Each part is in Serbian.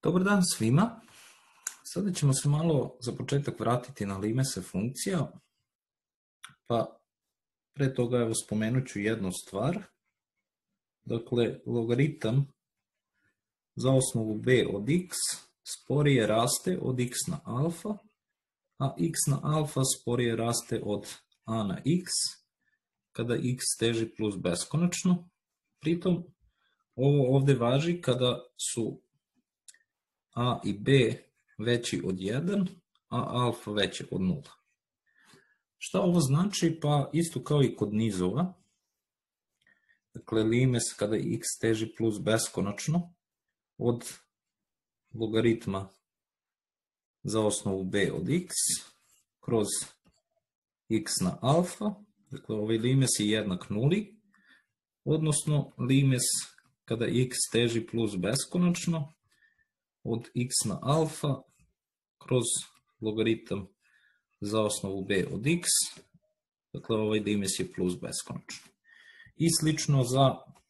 Dobar dan svima. Sada ćemo se malo za početak vratiti na limese funkcija. Pa pre toga evo spomenut ću jednu stvar. Dakle, logaritam za osnovu b od x sporije raste od x na alfa, a x na alfa sporije raste od a na x kada x teži plus beskonačno. Pritom ovo ovde važi kada su a i b veći od 1, a alfa veće od 0. Šta ovo znači? Pa isto kao i kod nizova. Dakle, limes kada x teži plus beskonačno od logaritma za osnovu b od x kroz x na alfa. Dakle, ovaj limes je jednak nuli, odnosno limes kada x teži plus beskonačno od x na alfa kroz logaritam za osnovu b od x, dakle ovaj limes je plus beskonačno. I slično za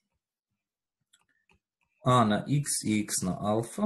a na x i x na alfa.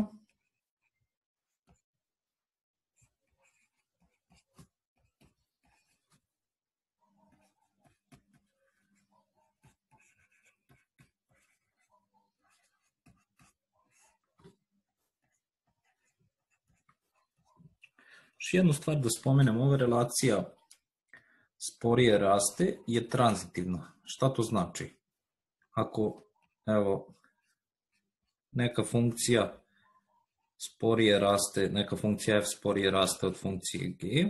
Još jednu stvar da spomenem, ova relacija sporije raste je tranzitivna. Šta to znači? Ako, evo, neka funkcija sporije raste, neka funkcija f sporije raste od funkcije g,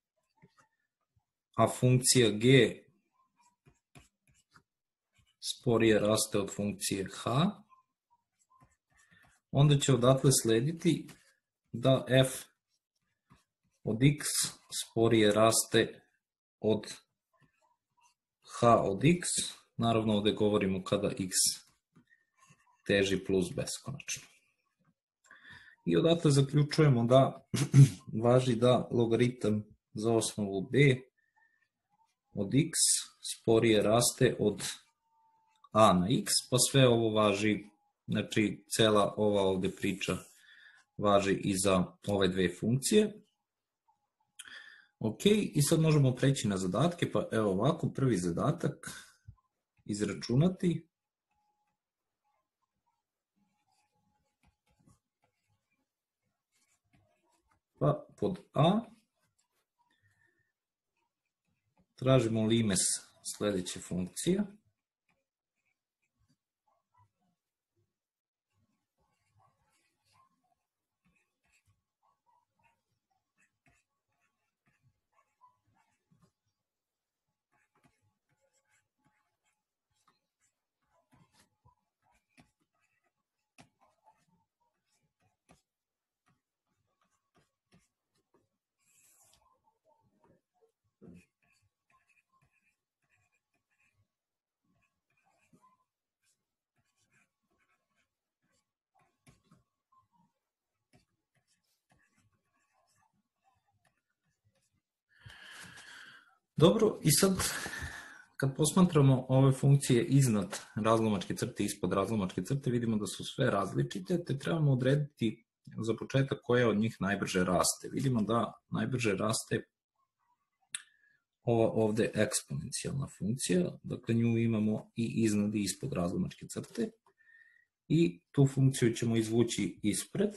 a funkcija g sporije raste od funkcije h, onda će odatle slediti da f od x sporije raste od h od x, naravno ovde govorimo kada x teži plus beskonačno. I odatle zaključujemo da važi da logaritam za osnovu b od x sporije raste od a na x, pa sve ovo važi, znači cela ova ovde priča važi i za ove dve funkcije. Ok, i sad možemo preći na zadatke, pa evo ovako, prvi zadatak, izračunati pa pod a tražimo limes sledeće funkcije. Dobro, i sad kad posmatramo ove funkcije iznad razlomačke crte i ispod razlomačke crte, vidimo da su sve različite, te trebamo odrediti za početak koja od njih najbrže raste. Vidimo da najbrže raste ova ovde eksponencijalna funkcija, dakle nju imamo i iznad i ispod razlomačke crte, i tu funkciju ćemo izvući ispred.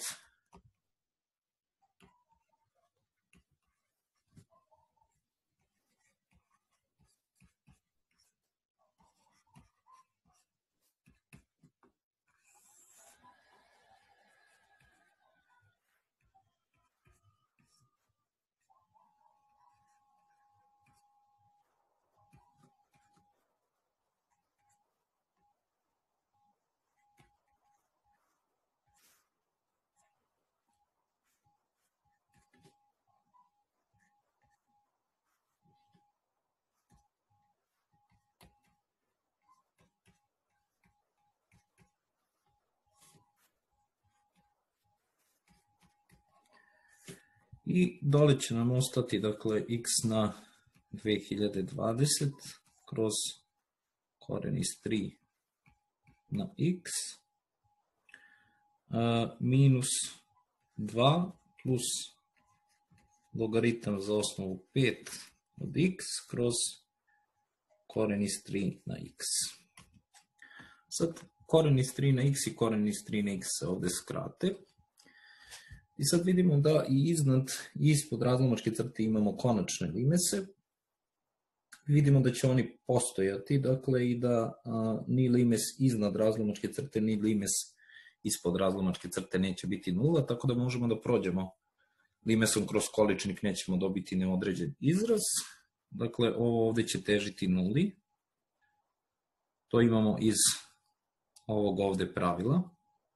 I dole će nam ostati, dakle, x na 2020 kroz koren iz 3 na x minus 2 plus logaritam za osnovu 5 od x kroz koren iz 3 na x. Sad koren iz 3 na x i koren iz 3 na x se ovdje skrate. I sad vidimo da i iznad i ispod razlomačke crte imamo konačne limese. Vidimo da će oni postojati, dakle i da ni limes iznad razlomačke crte, ni limes ispod razlomačke crte neće biti nula, tako da možemo da prođemo limesom kroz količnik, nećemo dobiti neodređen izraz. Dakle, ovo ovdje će težiti nuli. To imamo iz ovog ovdje pravila,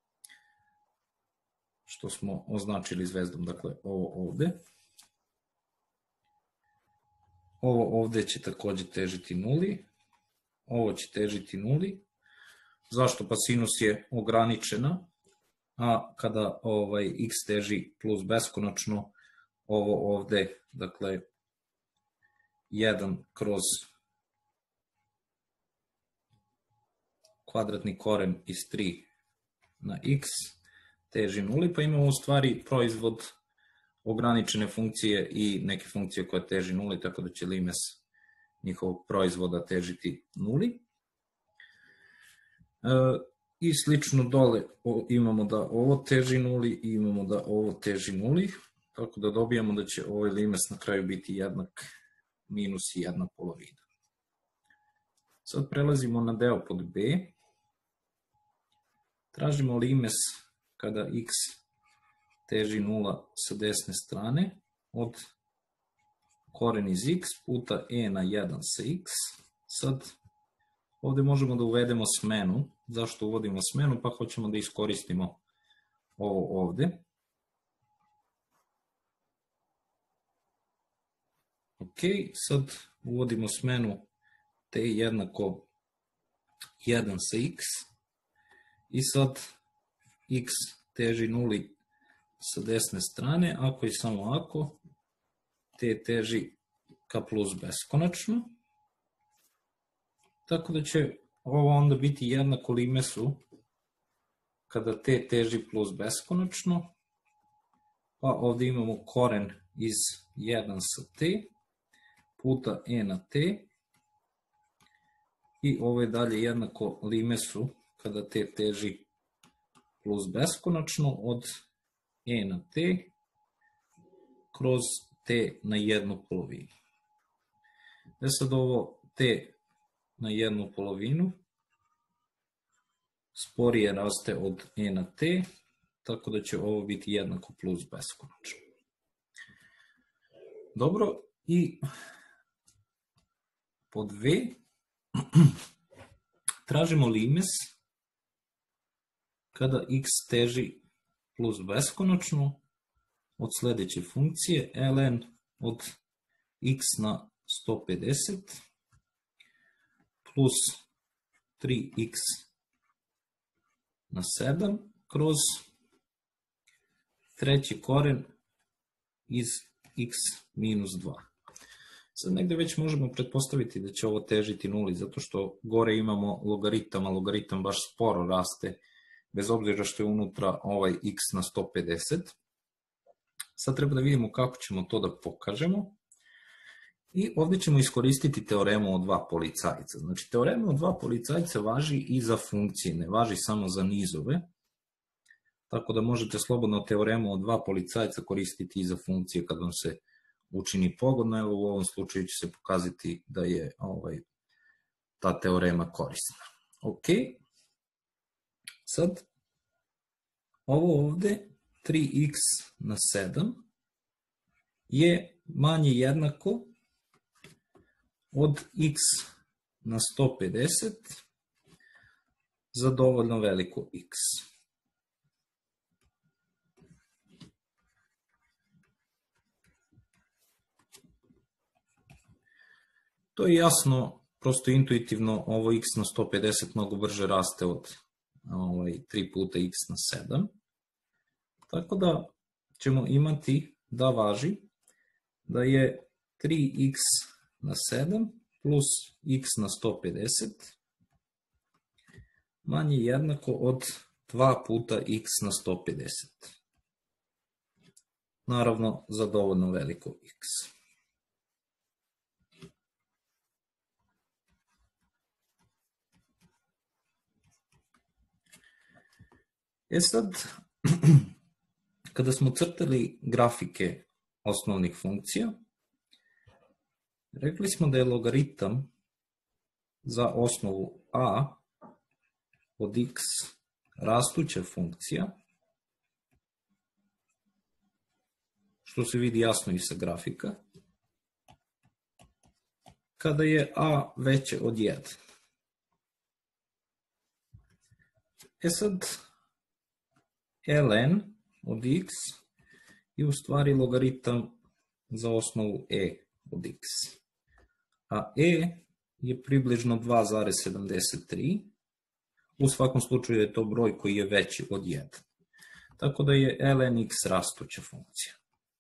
što smo označili zvezdom, dakle ovo ovdje. Ovo ovdje će također težiti nuli, ovo će težiti nuli. Zašto? Pa sinus je ograničena, a kada x teži plus beskonačno, ovo ovdje, dakle 1 kroz kvadratni koren iz 3 na x teži nuli, pa imamo u stvari proizvod ograničene funkcije i neke funkcije koje teži nuli, tako da će limes njihovog proizvoda težiti nuli. I slično dole imamo da ovo teži nuli i imamo da ovo teži nuli, tako da dobijamo da će ovaj limes na kraju biti jednak minus 1/2. Sad prelazimo na deo pod b. Tražimo limes kada x teži 0 sa desne strane od koren iz x puta e na 1 sa x. Sad ovdje možemo da uvedemo smenu. Zašto uvodimo smenu? Pa hoćemo da iskoristimo ovo ovdje. Ok, sad uvodimo smenu t jednako 1 sa x i sad x teži 0 sa desne strane, ako i samo ako, t teži ka plus beskonačno. Tako da će ovo onda biti jednako limesu kada t teži plus beskonačno, pa ovdje imamo koren iz 1 sa t puta e na t i ovo je dalje jednako limesu kada t teži plus beskonačno od e na t kroz t na 1/2. Sad ovo t na 1/2 sporije raste od e na t, tako da će ovo biti jednako plus beskonačno. Dobro, i pod v tražimo limes kada x teži plus beskonačno od sljedeće funkcije ln od x na 150 plus 3x na 7 kroz treći koren iz x minus 2. Sad negdje već možemo pretpostaviti da će ovo težiti nuli, zato što gore imamo logaritam, a logaritam baš sporo raste, bez obzira što je unutra ovaj x na 150. Sad treba da vidimo kako ćemo to da pokažemo. I ovdje ćemo iskoristiti teoremu o dva policajca. Znači, teorema o dva policajca važi i za funkcije, ne važi samo za nizove. Tako da možete slobodno teoremu o dva policajca koristiti i za funkcije kad vam se učini pogodno. Evo u ovom slučaju će se pokazati da je ta teorema korisna. Ok. Sad, ovo ovdje 3x na 7 je manje jednako od x na 150 za dovoljno veliko x. To je jasno, prosto intuitivno ovo x na 150 mnogo brže raste od 3 puta x na 7. Tako da ćemo imati da važi da je 3x na 7 plus x na 150 manje jednako od 2 puta x na 150. naravno za dovoljno veliko x. Sad, kada smo crtali grafike osnovnih funkcija, rekli smo da je logaritam za osnovu a od x rastuća funkcija, što se vidi jasno i sa grafika, kada je a veće od 1. Sad, ln od x je u stvari logaritam za osnovu e od x. A e je približno 2,73. U svakom slučaju je to broj koji je veći od 1. Tako da je ln x rastuća funkcija.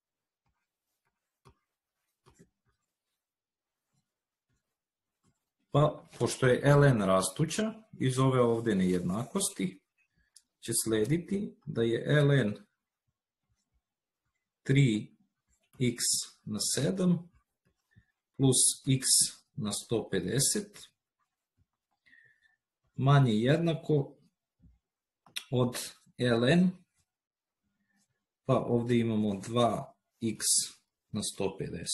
Pa, pošto je ln rastuća, iz ove ovdje nejednakosti će slediti da je ln 3x na 7 plus x na 150 manje jednako od ln, pa ovdje imamo 2x na 150.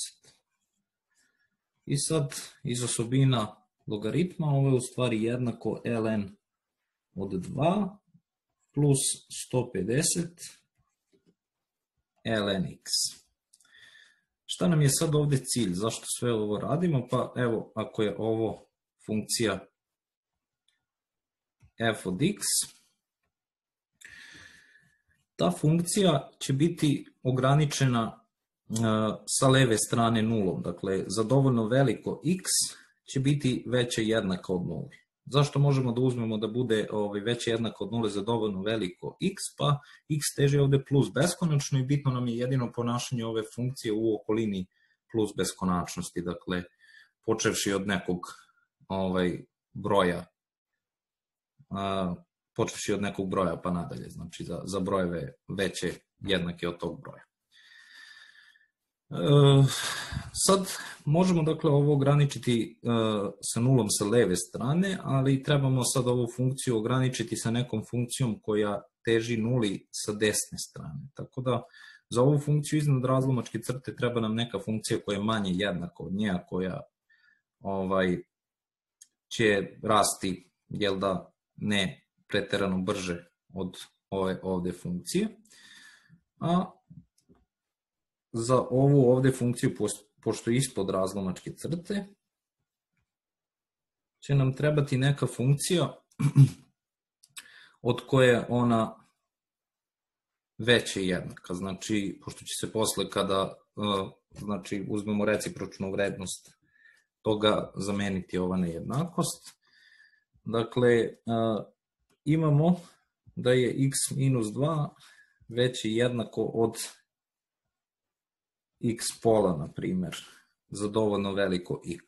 I sad iz osobina logaritma ovo je u stvari jednako ln od 2 plus 150 ln x. Šta nam je sad ovdje cilj? Zašto sve ovo radimo? Pa evo, ako je ovo funkcija f od x, ta funkcija će biti ograničena sa leve strane nulom. Dakle, za dovoljno veliko x će biti veće jednaka od 0. Zašto možemo da uzmemo da bude veće jednako od 0 za dovoljno veliko x? Pa x teži ovdje plus beskonačno i bitno nam je jedino ponašanje ove funkcije u okolini plus beskonačnosti. Dakle, počevši od nekog broja, pa nadalje, znači za brojeve veće jednake od tog broja. Sad možemo dakle ovo ograničiti sa nulom sa leve strane, ali trebamo sad ovu funkciju ograničiti sa nekom funkcijom koja teži nuli sa desne strane. Tako da za ovu funkciju iznad razlomačke crte treba nam neka funkcija koja je manje jednaka od nje, koja će rasti, jel da, ne preterano brže od ove ovdje funkcije. A za ovu ovdje funkciju, pošto je ispod razlomačke crte, će nam trebati neka funkcija od koje ona veće jednaka. Znači, pošto će se posle kada uzmemo recipročnu vrednost toga zameniti ova nejednakost. Dakle, imamo da je x minus 2 veće jednako od x pola, na primjer, za dovoljno veliko x.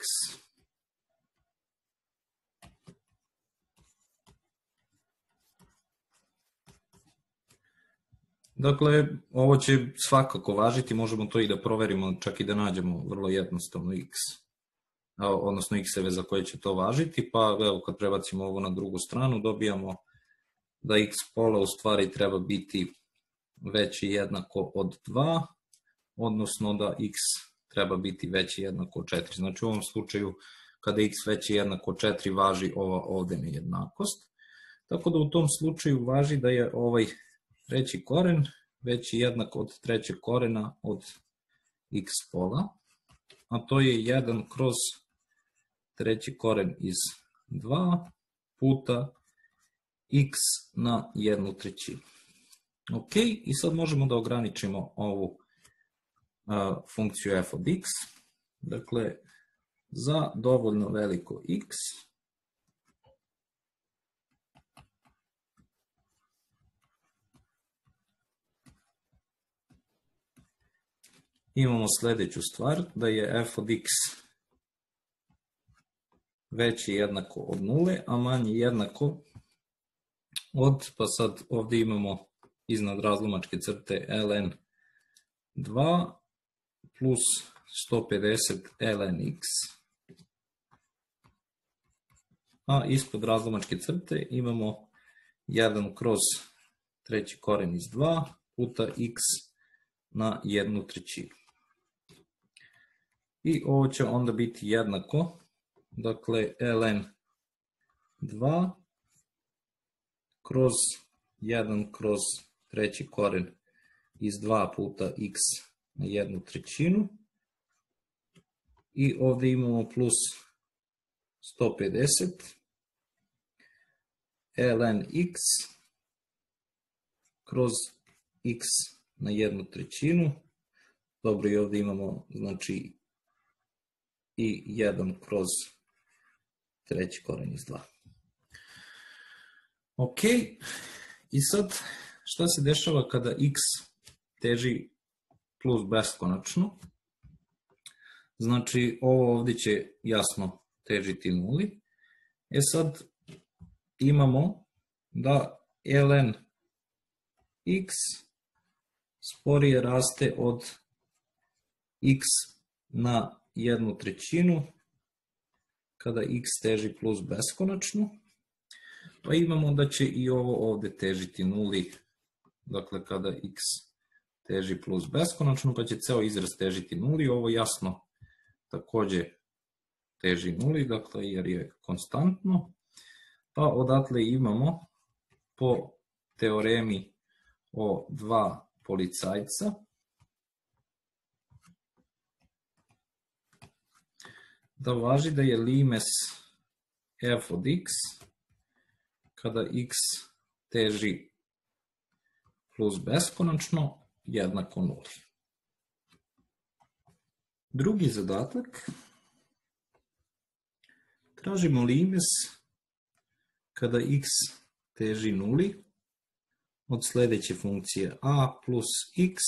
Dakle, ovo će svakako važiti, možemo to i da proverimo, čak i da nađemo vrlo jednostavno x, odnosno x-eve za koje će to važiti, pa evo kad prebacimo ovo na drugu stranu dobijamo da x pola u stvari treba biti veće jednako od 2, odnosno da x treba biti veće jednako od 4. Znači u ovom slučaju kada x veće jednako od 4 važi ova ovdje nejednakost. Tako da u tom slučaju važi da je ovaj treći koren veći jednak od trećeg korena od x pola, a to je 1 kroz treći koren iz 2 puta x na 1/3. Ok, i sad možemo da ograničimo ovu funkciju f od x. Dakle, za dovoljno veliko x imamo sljedeću stvar, da je f od x veći jednako od 0, a manji jednako od, pa sad ovdje imamo iznad razlomačke crte ln 2 plus 150 ln x, a ispod razlomačke crte imamo 1 kroz treći koren iz 2 puta x na 1/3. I ovo će onda biti jednako, dakle, ln 2 kroz 1 kroz treći koren iz 2 puta x na 1/3. I ovdje imamo plus 150 ln x kroz x na 1/3. Dobro, i ovdje imamo, znači, i 1 kroz treći koren iz 2. Ok, i sad šta se dešava kada x teži plus beskonačno? Znači, ovo ovdje će jasno težiti nuli. Sad imamo da ln x sporije raste od x na 1/3 kada x teži plus beskonačno. Pa imamo da će i ovo ovdje težiti nuli, dakle kada x teži plus beskonačno, pa će ceo izraz težiti nuli. Ovo jasno također teži nuli, dakle jer je konstantno. Pa odatle imamo po teoremi o dva policajca da važi da je limes f od x kada x teži plus beskonačno jednako nuli. Drugi zadatak. Tražimo limes kada x teži nuli od sljedeće funkcije a plus x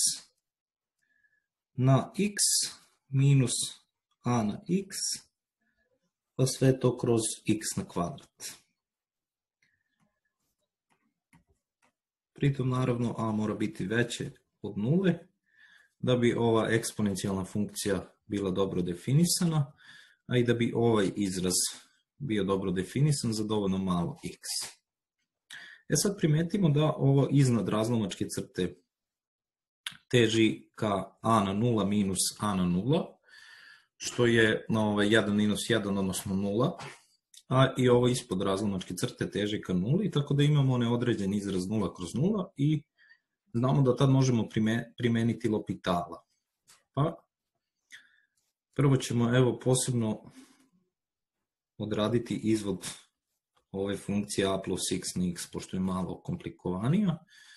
na x minus a na x, pa sve to kroz x na kvadrat. Pritom naravno a mora biti veće od nule da bi ova eksponencijalna funkcija bila dobro definisana, a i da bi ovaj izraz bio dobro definisan za dovoljno malo x. Sad primetimo da ovo iznad razlomačke crte teži ka a na 0 minus a na 0, što je 1 minus 1, odnosno 0, a i ovo ispod razlomačke crte teži ka 0, tako da imamo neodređen izraz 0 kroz 0 i znamo da tad možemo primeniti L'Hopital. Pa prvo ćemo posebno odraditi izvod ove funkcije a plus x na x, pošto je malo komplikovanija.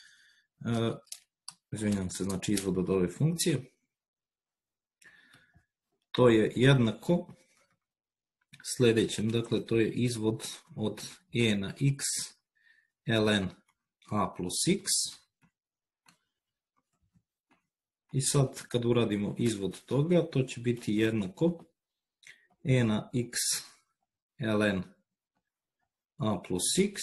Izvinjam se, znači izvod od ove funkcije. To je jednako sljedećem, dakle to je izvod od e na x ln a plus x. I sad kad uradimo izvod toga, to će biti jednako e na x ln a plus x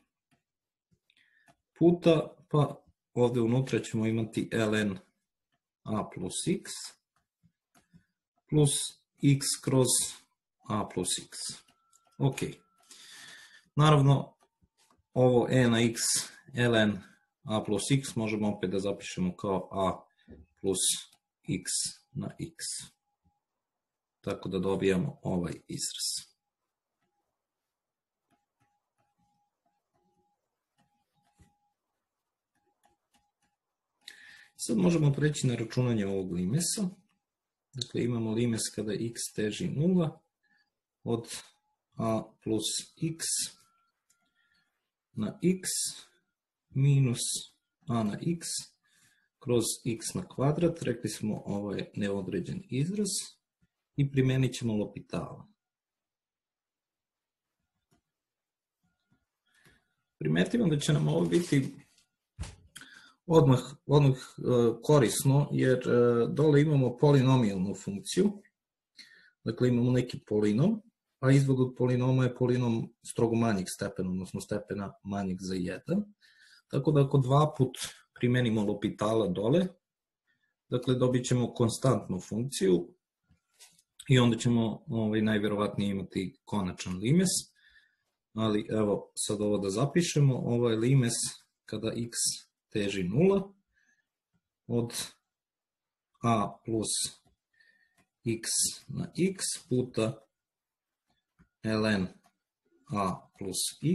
puta, pa ovdje unutra ćemo imati ln a plus x plus x kroz a plus x. Ok. Naravno, ovo e na x ln a plus x možemo opet da zapišemo kao a plus x na x. Tako da dobijamo ovaj izraz. Sad možemo preći na računanje ovog limesa. Dakle, imamo limes kada x teži 0 od a plus x na x minus a na x kroz x na kvadrat. Rekli smo ovo je neodređen izraz i primijenit ćemo L'Hopital. Primetimo da će nam ovo biti odmah korisno, jer dole imamo polinomijalnu funkciju. Dakle, imamo neki polinom, a izvod od polinoma je polinom strogo manjeg stepena, odnosno stepena manjeg za 1. Tako da ako dva put primenimo L'Hopital dole, dakle dobit ćemo konstantnu funkciju i onda ćemo najvjerovatnije imati konačan limes, ali evo sad ovo da zapišemo, ovo je limes kada x teži 0 od a plus x na x puta ln a plus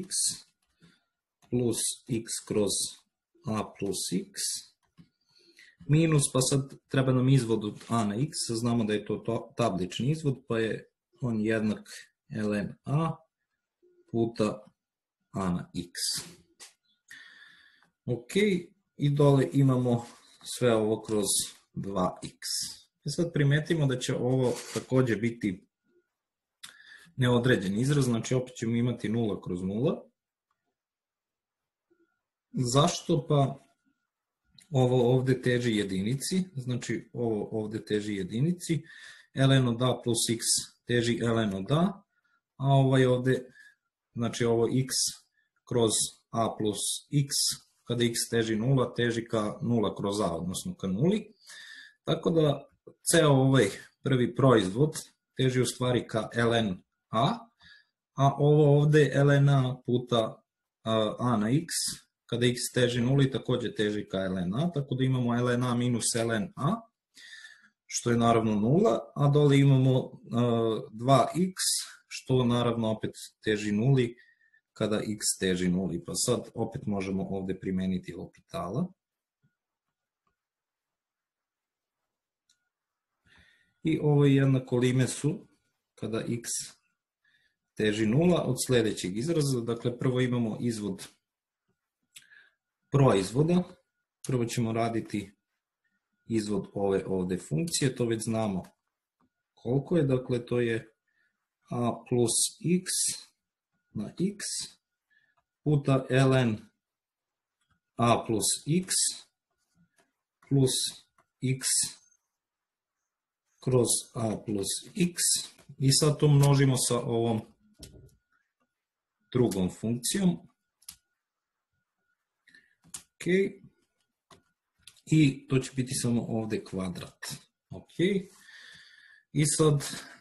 x kroz a plus x minus, pa sad treba nam izvod od a na x, znamo da je to tablični izvod, pa je on jednak ln a puta a na x. Ok, i dole imamo sve ovo kroz 2x. I sad primetimo da će ovo također biti neodređen izraz, znači opet ćemo imati 0 kroz 0. Zašto? Pa ovo ovdje teži jedinici, znači ovo ovdje teži jedinici, ln od a plus x teži ln od a, a ovaj ovdje, znači ovo x kroz a plus x, kada x teži 0, teži ka 0 kroz a, odnosno ka 0. Tako da ceo ovaj prvi proizvod teži u stvari ka ln a ovo ovdje ln a puta a na x, kada x teži 0 također teži ka ln a, tako da imamo ln a minus ln a, što je naravno 0, a dole imamo 2x, što naravno opet teži 0 kada x teži 0. Pa sad opet možemo ovdje primijeniti L'Hopital. I ovo je jednako limesu kada x teži 0 od sljedećeg izraza. Dakle, prvo imamo izvod proizvoda. Prvo ćemo raditi izvod ove ovdje funkcije, to već znamo koliko je. Dakle, to je a plus x na x puta ln a plus x kroz a plus x i sad to množimo sa ovom drugom funkcijom. Ok. I to će biti samo ovdje kvadrat. Ok. I sad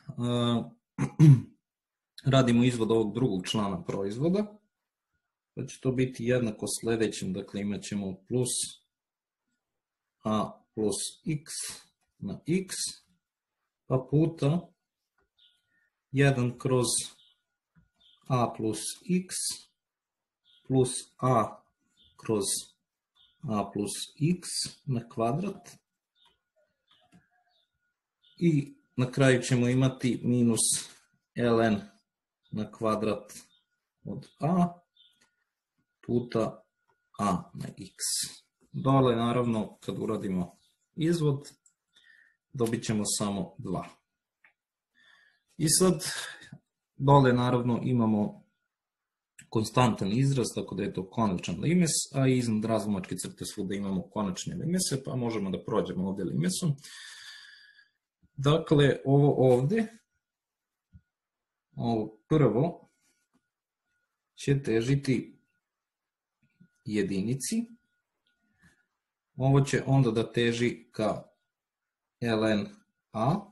radimo izvod ovog drugog člana proizvoda. Pa će to biti jednako sljedećem, dakle imat ćemo plus a plus x na x, pa puta 1 kroz a plus x plus a kroz a plus x na kvadrat. I na kraju ćemo imati minus ln na kvadrat od a puta a na x. Dole naravno kad uradimo izvod dobit ćemo samo 2. I sad dole naravno imamo konstantan izraz, tako da je to konačan limes, a iznad razlomačke crte svuda imamo konačne limese, pa možemo da prođemo ovdje limesom. Dakle, ovo ovdje, ovo prvo će težiti jedinici, ovo će onda da teži ka ln a,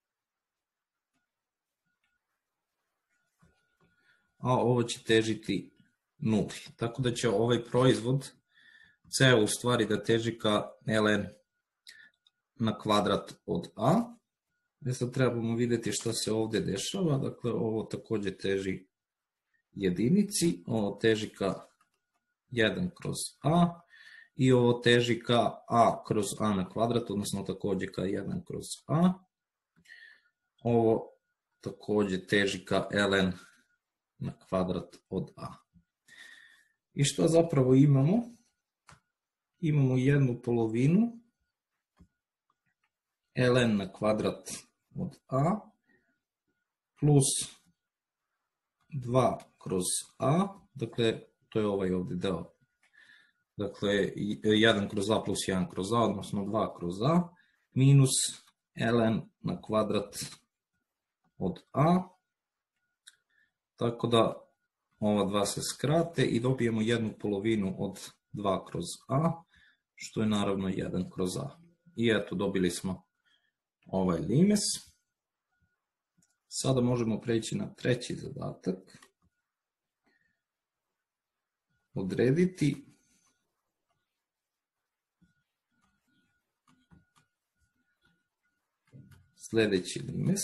a ovo će težiti 0. Tako da će ovaj proizvod ceo u stvari da teži ka ln na kvadrat od a. Sad trebamo vidjeti što se ovdje dešava. Dakle, ovo također teži jedinici, ovo teži ka 1 kroz a i ovo teži ka a kroz a na kvadrat, odnosno također ka 1 kroz a. Ovo također teži ka ln na kvadrat od a. I što zapravo imamo? Imamo jednu polovinu ln na kvadrat od a plus 2 kroz a, dakle to je ovaj ovdje deo. Dakle 1 kroz a plus 1 kroz a, odnosno 2 kroz a, minus ln na kvadrat od a. Tako da ova dva se skrate i dobijemo jednu polovinu od 2 kroz a, što je naravno 1 kroz a. i eto dobili smo ovaj limes. Sada možemo preći na treći zadatak. Odrediti sljedeći limes.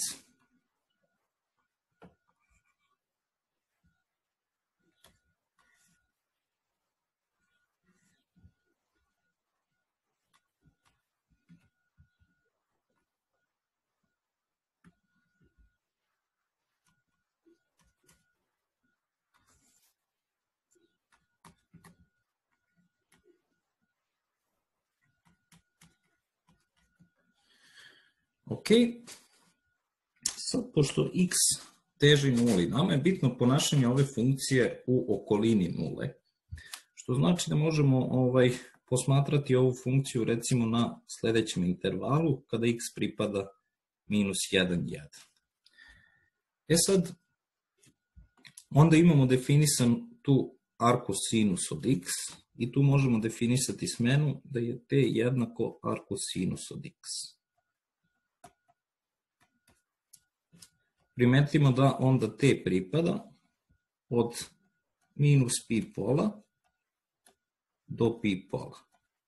Ok, sad pošto x teži nuli, nama je bitno ponašanje ove funkcije u okolini nule, što znači da možemo posmatrati ovu funkciju recimo na sljedećem intervalu kada x pripada minus 1, 1. E sad, onda imamo definisan tu arkosinus od x i tu možemo definisati smenu da je t jednako arkosinus od x. Primetimo da onda t pripada od minus pi pola do pi pola.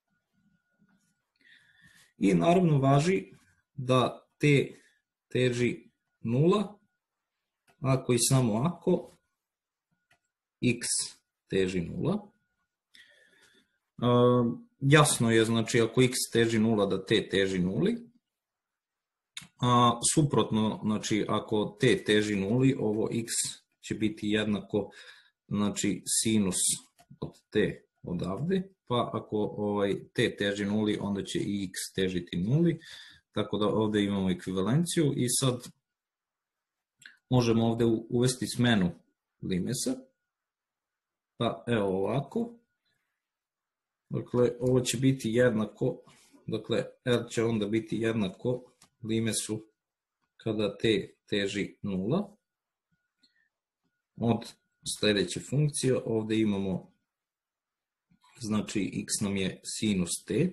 I naravno važi da t teži nula ako i samo ako x teži nula. Jasno je, znači ako x teži nula da t teži nuli. A suprotno, znači ako t teži nuli, ovo x će biti jednako, znači sinus od t odavde, pa ako t teži nuli, onda će i x težiti nuli, tako da ovdje imamo ekvivalenciju i sad možemo ovdje uvesti smenu limesa, pa evo ovako, dakle ovo će biti jednako, dakle r će onda biti jednako limesu kada t teži nula od sljedeće funkcije. Ovdje imamo, znači x nam je sinus t,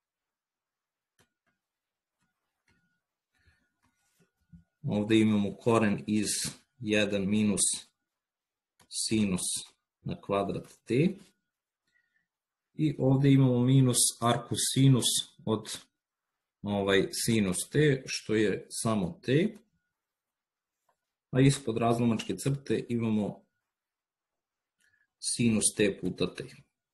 ovdje imamo koren iz 1 minus sinus na kvadrat t i ovdje imamo minus arkosinus od sinus t, što je samo t, a ispod razlomačke crte imamo sinus t puta t.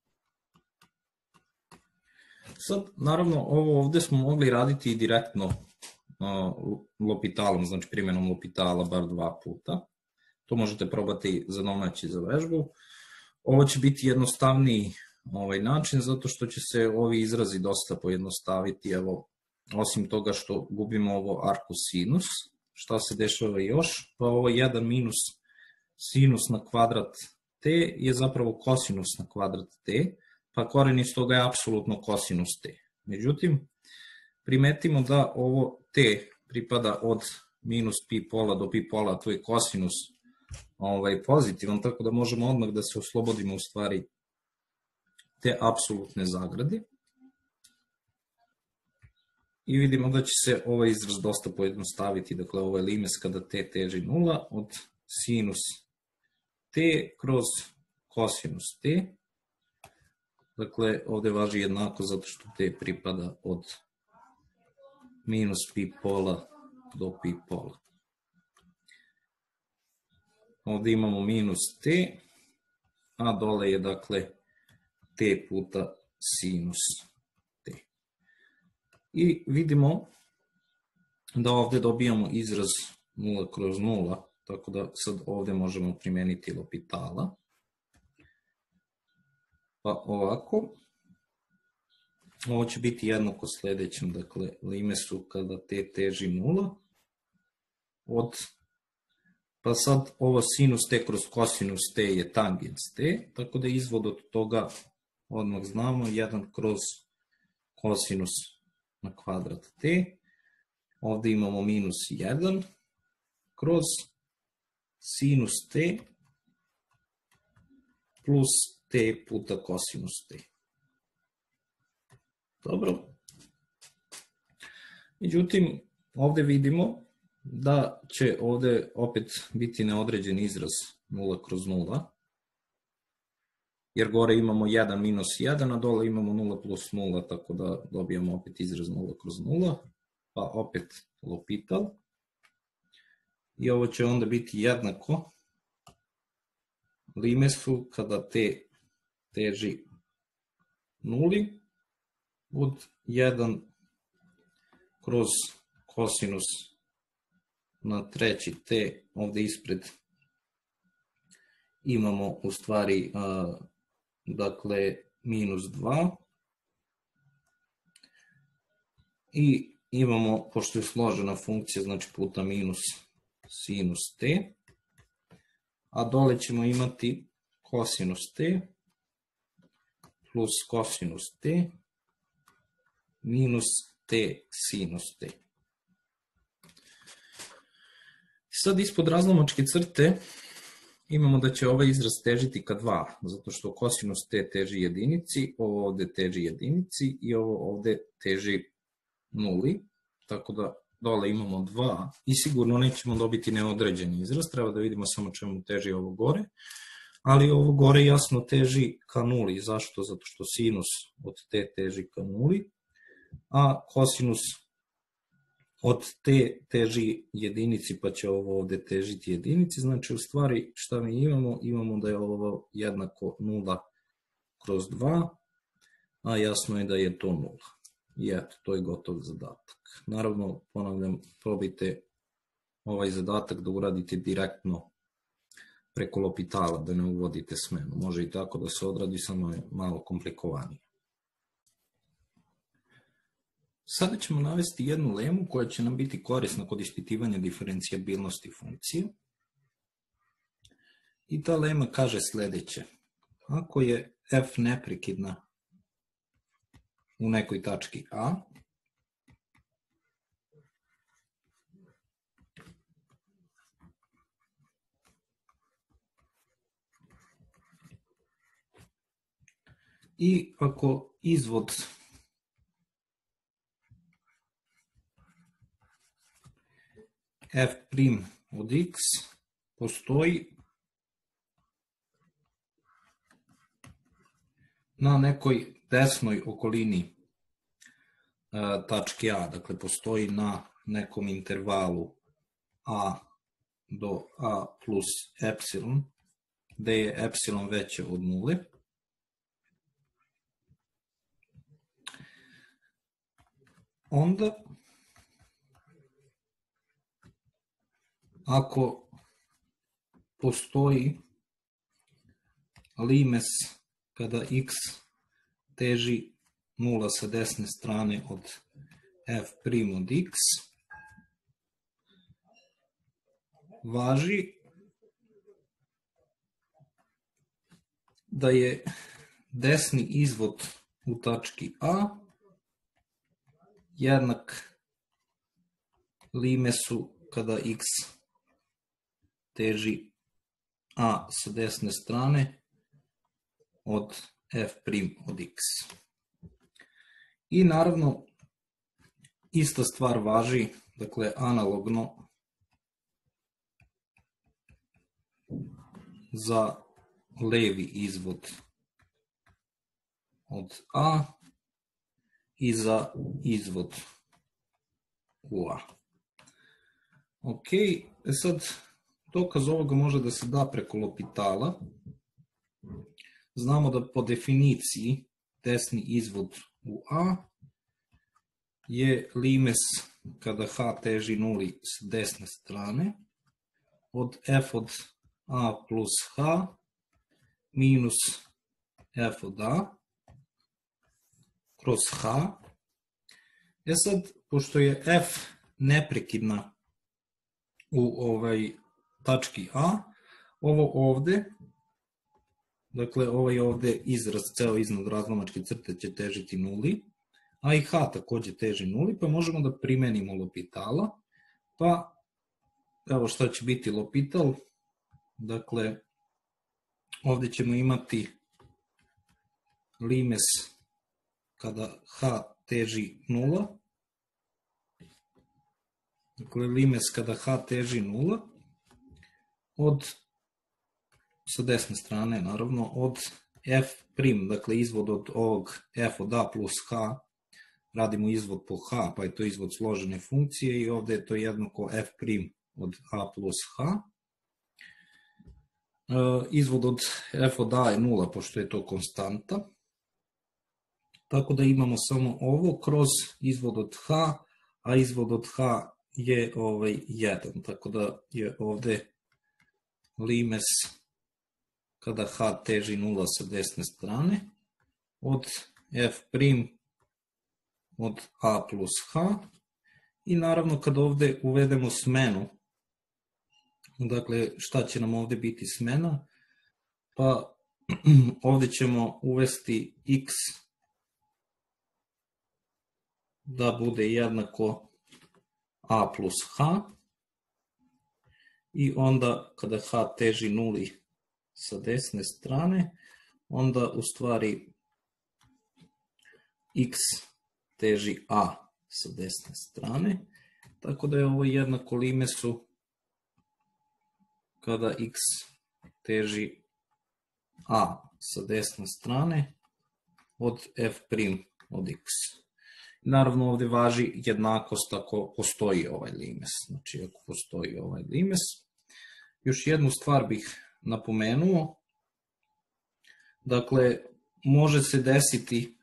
Sad, naravno, ovo ovdje smo mogli raditi i direktno L'Hopitalom, znači primjenom L'Hopitala bar 2 puta. To možete probati za domaći za vežbu. Ovo će biti jednostavniji način, zato što će se ovi izrazi dosta pojednostaviti. Evo, osim toga što gubimo ovo arkosinus, šta se dešava još? Pa ovo 1 minus sinus na kvadrat t je zapravo kosinus na kvadrat t, pa koren iz toga je apsolutno kosinus t. Međutim, primetimo da ovo t pripada od minus pi pola do pi pola, to je kosinus pozitivan, tako da možemo odmah da se oslobodimo u stvari te apsolutne zagrade. I vidimo da će se ovaj izraz dosta pojednostaviti, dakle ovo je limes kada t teži nula od sinus t kroz kosinus t. Dakle, ovdje važi jednako zato što t pripada od minus pi pola do pi pola. Ovdje imamo minus t, a dole je dakle t puta sinus t. I vidimo da ovdje dobijamo izraz 0 kroz 0, tako da sad ovdje možemo primijeniti L'Hopital. Pa ovako, ovo će biti jednako sljedećem, dakle limesu kada t teži 0 od, pa sad ovo sinus t kroz kosinus t je tangens t, tako da izvod od toga odmah znamo 1 kroz kosinus na kvadrat t. Ovdje imamo minus 1 kroz sinus t plus t puta kosinus t. Dobro. Međutim, ovdje vidimo da će ovdje opet biti neodređen izraz 0 kroz 0, jer gore imamo 1 minus 1, a dole imamo 0 plus 0, tako da dobijamo opet izraz 0 kroz 0, pa opet L'Hopital. I ovo će onda biti jednako limesu kada t teži 0 od 1 kroz kosinus na treći t, ovdje ispred imamo u stvari dakle minus 2 i imamo, pošto je složena funkcija, znači puta minus sinus t, a dole ćemo imati kosinus t plus kosinus t minus t sinus t. Sad ispod razlomačke crte imamo da će ovaj izraz težiti ka 2, zato što kosinus t teži jedinici, ovo ovdje teži jedinici i ovo ovdje teži 0, tako da dole imamo 2 i sigurno nećemo dobiti neodređeni izraz, treba da vidimo samo čemu teži ovo gore, ali ovo gore jasno teži ka 0. Zašto? Zato što sinus od t teži ka 0, a kosinus od t teži jedinici, pa će ovo ovdje težiti jedinici. Znači u stvari šta mi imamo? Imamo da je ovo jednako 0 kroz 2, a jasno je da je to 0. I eto, to je gotov zadatak. Naravno, ponavljam, probajte ovaj zadatak da uradite direktno preko L'Hopitala, da ne uvodite smenu. Može i tako da se odradi, samo je malo komplikovanije. Sada ćemo navesti jednu lemu koja će nam biti korisna kod ispitivanja diferencijabilnosti funkcije. I ta lema kaže sljedeće. Ako je f neprekidna u nekoj tački A, i ako izvod f' od x postoji na nekoj desnoj okolini tačke A, dakle postoji na nekom intervalu A do A plus epsilon, gde je epsilon veće od 0, onda ako postoji limes kada x teži 0 sa desne strane od f' od x, važi da je desni izvod u tački A jednak limesu kada x teži A sa desne strane od f' od x. I naravno, ista stvar važi, dakle analogno za levi izvod od A i za izvod u A. Ok, sad dokaz ovoga može da se da preko L'Hopitala. Znamo da po definiciji desni izvod u A je limes kada h teži 0 s desne strane od f od A plus h minus f od A kroz h. Sad, pošto je f neprekidna u tački A, ovo ovdje, dakle ovaj ovdje izraz ceo iznad razlomačke crte će težiti 0, a i h također teži 0, pa možemo da primenimo L'Hopitala, pa evo šta će biti L'Hopital, dakle ovdje ćemo imati limes kada h teži 0 dakle limes kada h teži 0, sa desne strane naravno, od f', dakle izvod od ovog f od a plus h, radimo izvod po h, pa je to izvod složene funkcije i ovde je to jednako f' od a plus h. Izvod od f od a je 0, pošto je to konstanta. Tako da imamo samo ovo kroz izvod od h, a izvod od h je 1. Tako da je ovde limes kada h teži 0 sa desne strane od f' od a plus h. I naravno kad ovde uvedemo smenu, dakle šta će nam ovde biti smena? Pa ovde ćemo uvesti x da bude jednako a plus h i onda kada h teži 0 sa desne strane, onda u stvari x teži a sa desne strane, tako da je ovo jednako limesu kada x teži a sa desne strane od f' od x. Naravno ovde važi jednakost ako postoji ovaj limes, znači ako postoji ovaj limes. Još jednu stvar bih napomenuo, dakle može se desiti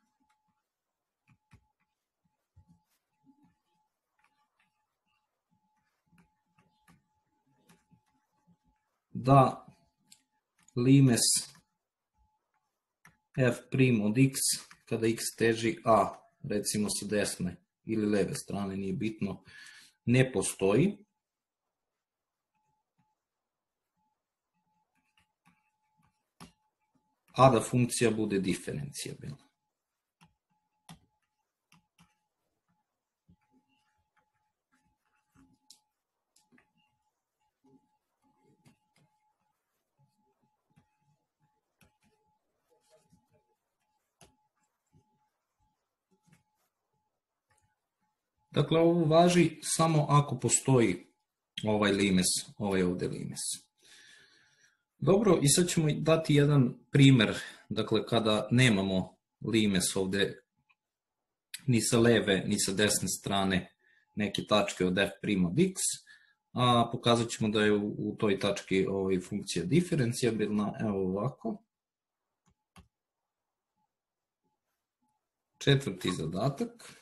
da limes f' od x kada x teži a, recimo sa desne ili leve strane, nije bitno, ne postoji. A da funkcija bude diferencijabilna. Dakle, ovo važi samo ako postoji ovaj limes, ovaj ovde limes. Dobro, i sad ćemo dati jedan primer, dakle, kada nemamo limes ovde ni sa leve, ni sa desne strane neke tačke od f' od x, a pokazat ćemo da je u toj tački funkcija diferencijabilna, evo ovako. Četvrti zadatak,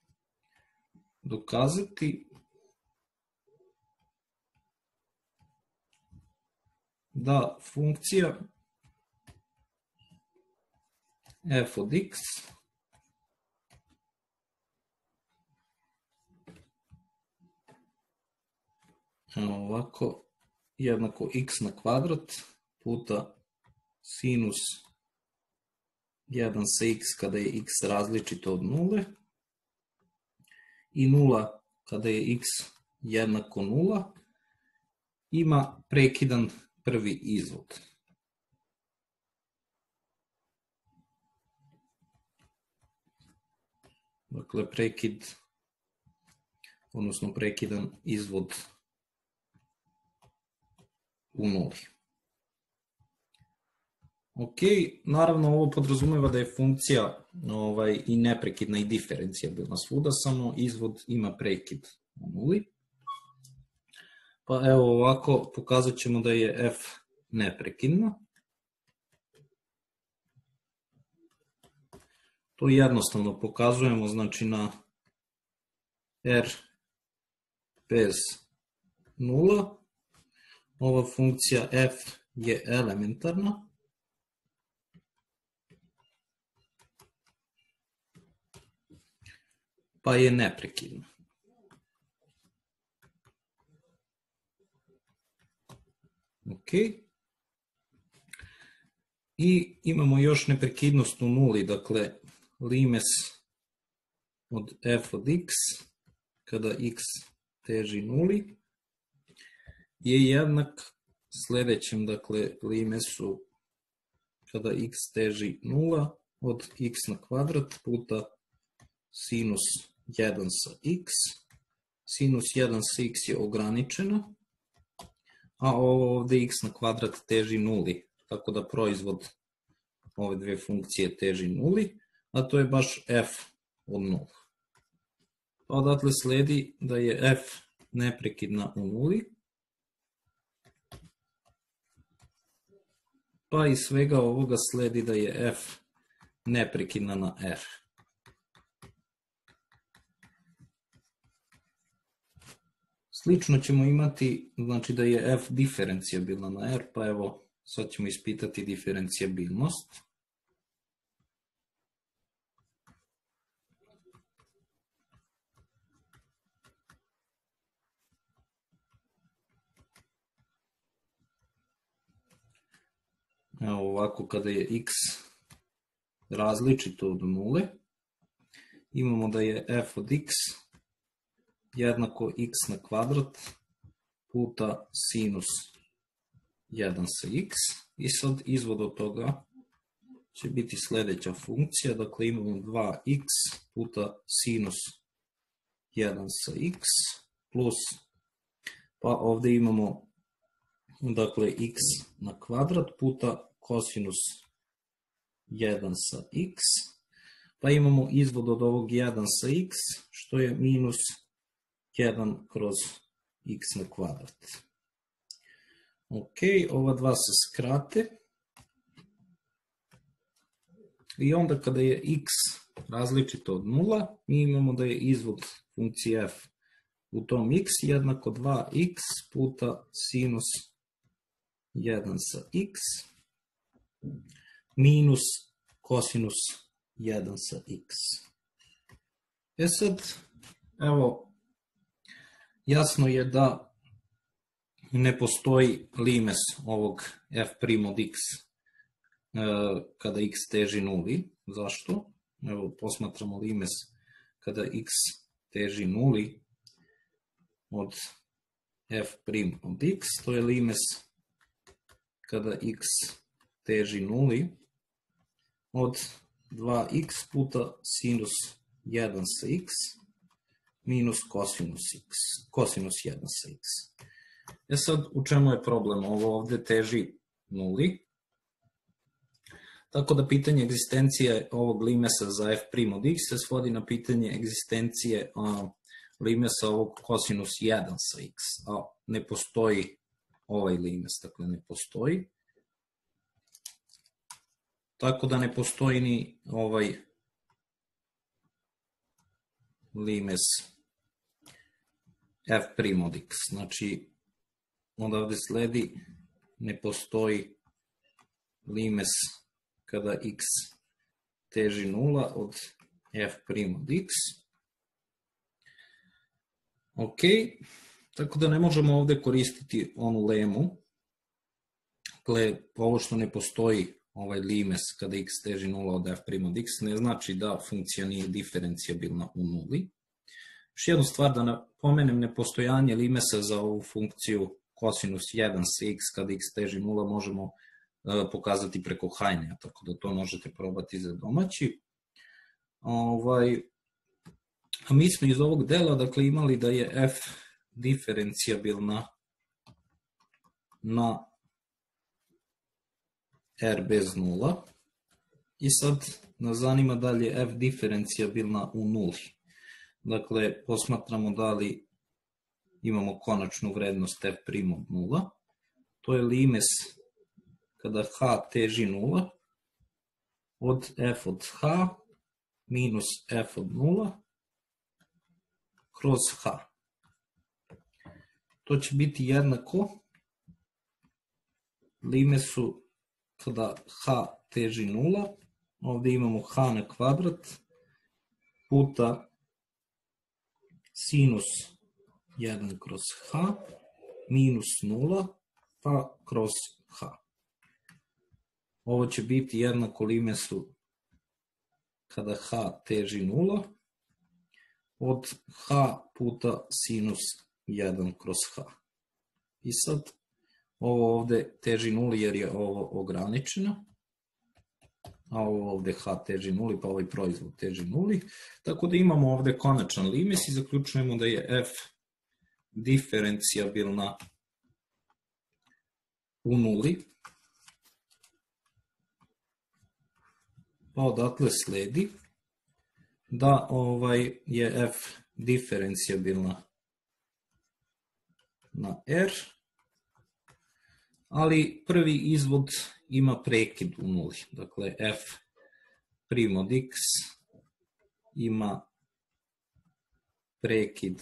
dokazati da funkcija f od x ovako jednako x na kvadrat puta sinus 1 sa x kada je x različito od 0 i 0 kada je x jednako 0 ima prekidan prvi izvod. Dakle, prekidan izvod u nuli. Ok, naravno ovo podrazumeva da je funkcija i neprekidna i diferencijabilna svuda, samo izvod ima prekid u nuli. Pa evo ovako pokazat ćemo da je f neprekidna. To jednostavno pokazujemo, znači na r bez 0. Ova funkcija f je elementarna. Pa je neprekidna. Ok. I imamo još neprekidnost u nuli, dakle limes od f od x kada x teži nuli je jednak sledećem, dakle limesu kada x teži 0 od x na kvadrat puta sinus 1 sa x sinus 1 sa x je ograničeno, a ovo ovde x na kvadrat teži nuli, tako da proizvod ove dve funkcije teži nuli, a to je baš f od 0. Pa odatle sledi da je f neprekidna u nuli, pa iz svega ovoga sledi da je f neprekidna na r. Slično ćemo imati, znači da je f diferencijabilna na r, pa evo sad ćemo ispitati diferencijabilnost. Evo ovako, kada je x različito od nule, imamo da je f od x jednako x na kvadrat puta sinus 1 sa x, i sad izvod od toga će biti sljedeća funkcija, dakle imamo 2x puta sinus 1 sa x plus, pa ovdje imamo dakle x na kvadrat puta kosinus 1 sa x, pa imamo izvod od ovog 1 sa x, što je minus 1 kroz x na kvadrat. Ok, ova dva se skrate. I onda kada je x različito od 0, mi imamo da je izvod funkcije f u tom x jednako 2x puta sinus 1 sa x minus kosinus 1 sa x. E sad, evo, jasno je da ne postoji limes ovog f' od x kada x teži nuli. Zašto? Evo, posmatramo limes kada x teži nuli od f' od x, to je limes kada x teži nuli od 2x puta sinus 1 sa x minus kosinus 1 sa x. E sad, u čemu je problem? Ovo ovdje teži nuli. Tako da pitanje egzistencije ovog limesa za f' od x se svodi na pitanje egzistencije limesa ovog kosinus 1 sa x. A ne postoji ovaj limes, dakle ne postoji. Tako da ne postoji ni ovaj limes f' od x. Znači, onda ovdje sledi ne postoji limes kada x teži 0 od f' od x. Ok, tako da ne možemo ovdje koristiti onu lemu. Dakle, ovo što ne postoji ovaj limes kada x teži 0 od f' od x ne znači da funkcija nije diferencijabilna u nuli. Još jednu stvar da napomenem, nepostojanje limesa za ovu funkciju kosinus 1 sa x kada x teži 0 možemo pokazati preko Hajnea, tako da to možete probati za domaći. A mi smo iz ovog dela dakle, imali da je f diferencijabilna na r bez nula. I sad nas zanima da li je f diferencijabilna u nuli. Dakle, posmatramo da li imamo konačnu vrednost f' od nula. To je limes kada h teži nula od f od h minus f od nula kroz h. To će biti jednako limesu kada h teži nula, ovdje imamo h na kvadrat puta sinus 1 kroz h minus 0 pa kroz h. Ovo će biti jednako limesu kada h teži 0 od h puta sinus 1 kroz h. I sad ovo ovdje teži 0 jer je ovo ograničeno, a ovo ovdje h teži 0 pa ovaj proizvod teži 0. Tako da imamo ovdje konačan limes i zaključujemo da je f diferencijabilna u nuli, pa odatle sledi da je f diferencijabilna na r, ali prvi izvod ima prekid u nuli. Dakle, f prim od x ima prekid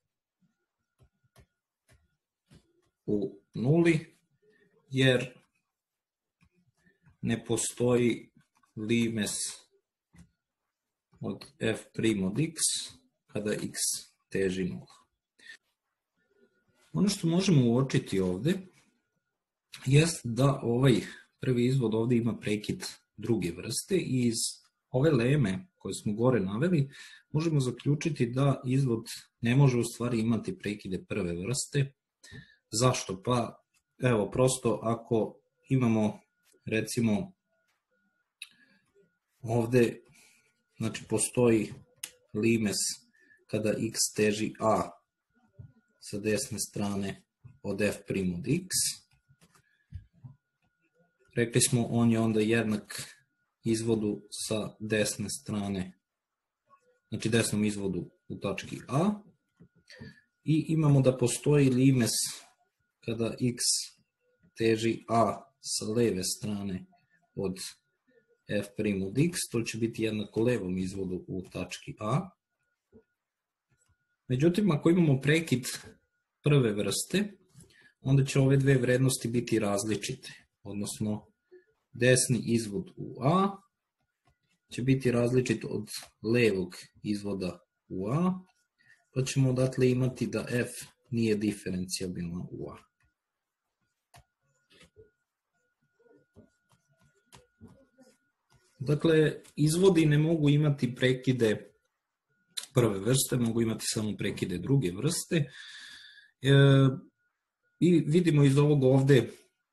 u nuli, jer ne postoji limes od f prim od x kada x teži nula. Ono što možemo uočiti ovdje jest da ovaj prvi izvod ovdje ima prekid druge vrste i iz ove leme koje smo gore naveli možemo zaključiti da izvod ne može u stvari imati prekide prve vrste. Zašto? Pa evo, prosto ako imamo recimo ovdje, znači postoji limes kada x teži a sa desne strane od f prim od x, rekli smo on je onda jednak izvodu sa desne strane, znači desnom izvodu u tački a, i imamo da postoji limes kada x teži a sa leve strane od f prim od x, to će biti jednako levom izvodu u tački a. Međutim, ako imamo prekid prve vrste, onda će ove dve vrednosti biti različite, odnosno desni izvod u a će biti različit od levog izvoda u a, pa ćemo odatle imati da f nije diferencijabilna u a. Dakle, izvodi ne mogu imati prekide prve vrste, mogu imati samo prekide druge vrste. I vidimo iz ovog ovdje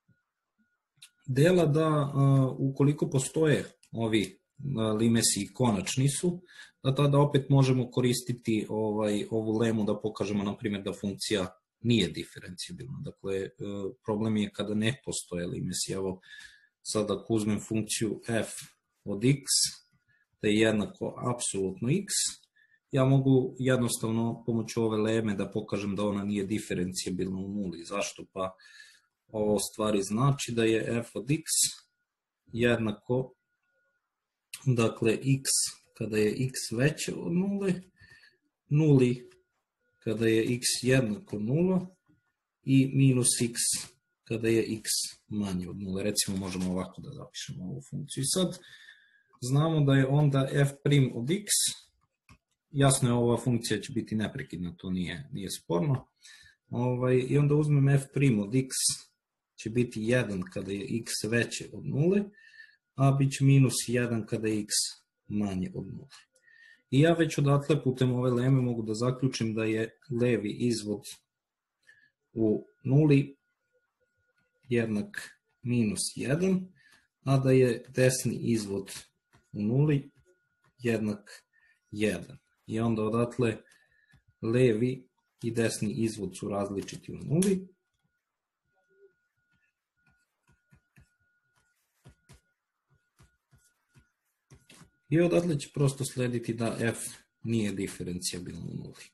dela da ukoliko postoje ovi limesi konačni su, da tada opet možemo koristiti ovu lemu da pokažemo, na primjer, da funkcija nije diferencijabilna. Dakle, problem je kada ne postoje limesi. Evo, sad ako uzmem funkciju f od x, da je jednako apsolutno x, ja mogu jednostavno pomoću ove leme da pokažem da ona nije diferencijabilna u nuli. Zašto? Pa ovo stvari znači da je f od x jednako, dakle, x kada je x veće od nule, nuli kada je x jednako nula i minus x kada je x manje od nule. Recimo možemo ovako da zapišemo ovu funkciju. I sad znamo da je onda f prim od x, jasno je ova funkcija će biti neprekidna, to nije sporno. I onda uzmem f prim od x će biti 1 kada je x veće od nule, a bit će minus 1 kada je x manje od nule. I ja već odatle putem ove leme mogu da zaključim da je levi izvod u nuli jednak minus 1, a da je desni izvod u nuli jednak 1. I onda odatle levi i desni izvod su različiti u nuli. I odatle će prosto slediti da f nije diferencijabilno u nuli.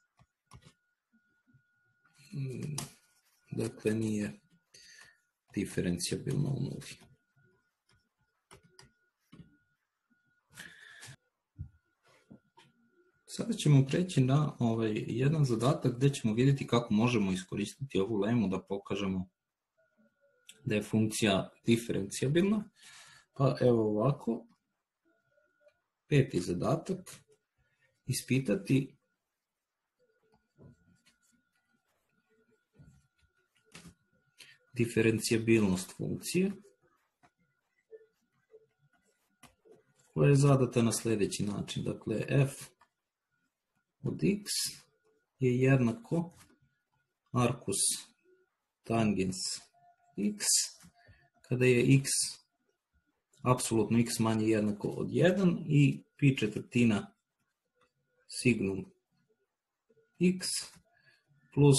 Dakle, nije diferencijabilno u nuli. Sada ćemo preći na jedan zadatak gdje ćemo vidjeti kako možemo iskoristiti ovu lemu da pokažemo da je funkcija diferencijabilna. Pa evo ovako, peti zadatak, ispitati diferencijabilnost funkcije koja je zadata na sljedeći način. Dakle, f od x je jednako arcus tangens x kada je x apsolutno x manje jednako od 1 i pi četvrtina signum x plus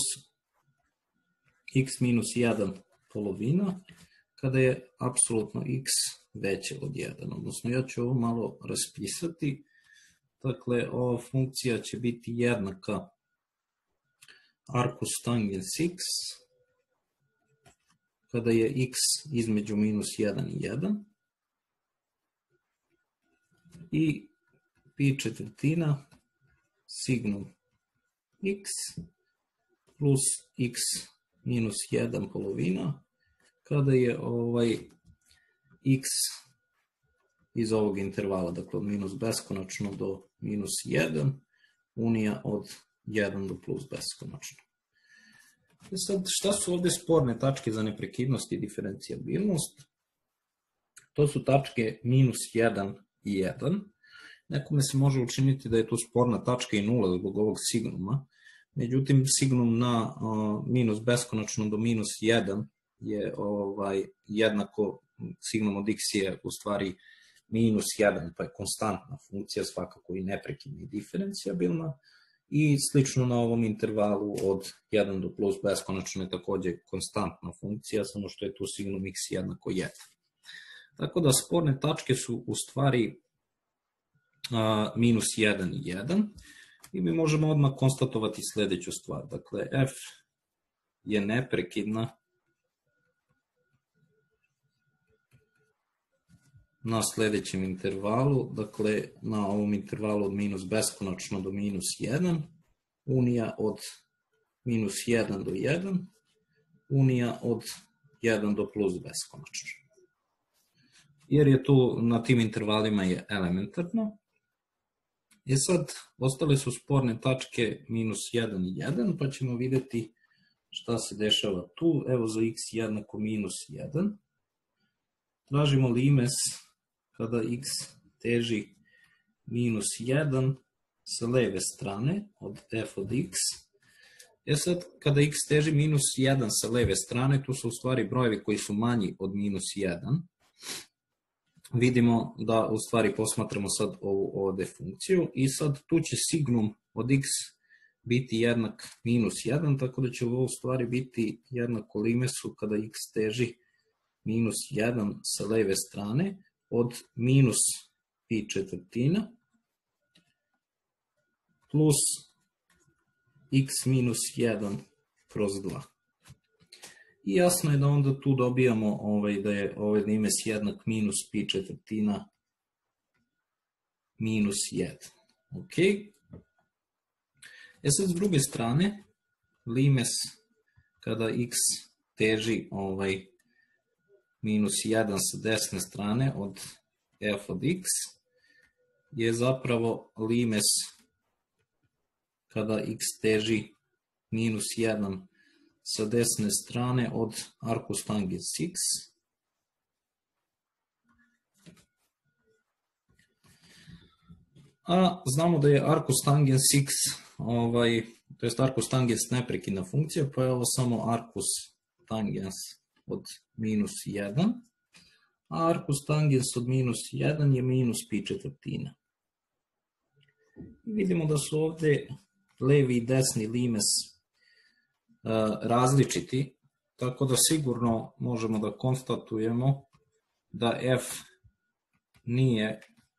x minus 1 polovina, kada je apsolutno x veće od 1. Odnosno, ja ću ovo malo raspisati. Dakle, ova funkcija će biti jednaka arcus tangens x, kada je x između minus 1 i 1, i pi četvrtina signum x plus x minus 1 polovina, kada je x iz ovog intervala, dakle od minus beskonačno do minus 1, unija od 1 do plus beskonačno. Sad, šta su ovdje sporne tačke za neprekidnost i diferencijabilnost? To su tačke minus 1 i 1. Nekome se može učiniti da je tu sporna tačka i 0 zbog ovog signuma. Međutim, signum na minus beskonačno do minus 1 je jednako, signum od x je u stvari minus 1, pa je konstantna funkcija, svakako i neprekidna i diferencijabilna. I slično na ovom intervalu od 1 do plus beskonačno je također konstantna funkcija, samo što je tu signum x jednako 1. Tako da sporne tačke su u stvari minus 1 i 1. I mi možemo odmah konstatovati sljedeću stvar. Dakle, f je neprekidna na sljedećem intervalu, dakle na ovom intervalu od minus beskonačno do minus 1, unija od minus 1 do 1, unija od 1 do plus beskonačno. Jer je tu na tim intervalima je elementarno. I sad ostale su sporne tačke minus 1 i 1, pa ćemo vidjeti šta se dešava tu. Evo za x jednako minus 1. Tražimo limes kada x teži minus 1 sa leve strane od f od x. Sad, kada x teži minus 1 sa leve strane, tu su u stvari brojevi koji su manji od minus 1. Vidimo da u stvari posmatramo sad ovu ovdje funkciju i sad tu će signum od x biti jednak minus 1, tako da će ovo u stvari biti jednako limesu kada x teži minus 1 sa leve strane od minus pi četvrtina plus x minus 1 kroz 2. I jasno je da onda tu dobijamo da je ovaj limes jednak minus pi četvrtina minus 1. Ok. Sad s druge strane, limes kada x teži minus 1 sa desne strane od f od x je zapravo limes kada x teži minus 1 sa desne strane od arcus tangens x. A znamo da je arcus tangens x, to jest arcus tangens neprekidna funkcija, pa je ovo samo arcus tangens od minus 1, a arcus tangens od minus 1 je minus pi četvrtina. I vidimo da su ovdje levi i desni limes različiti, tako da sigurno možemo da konstatujemo da f nije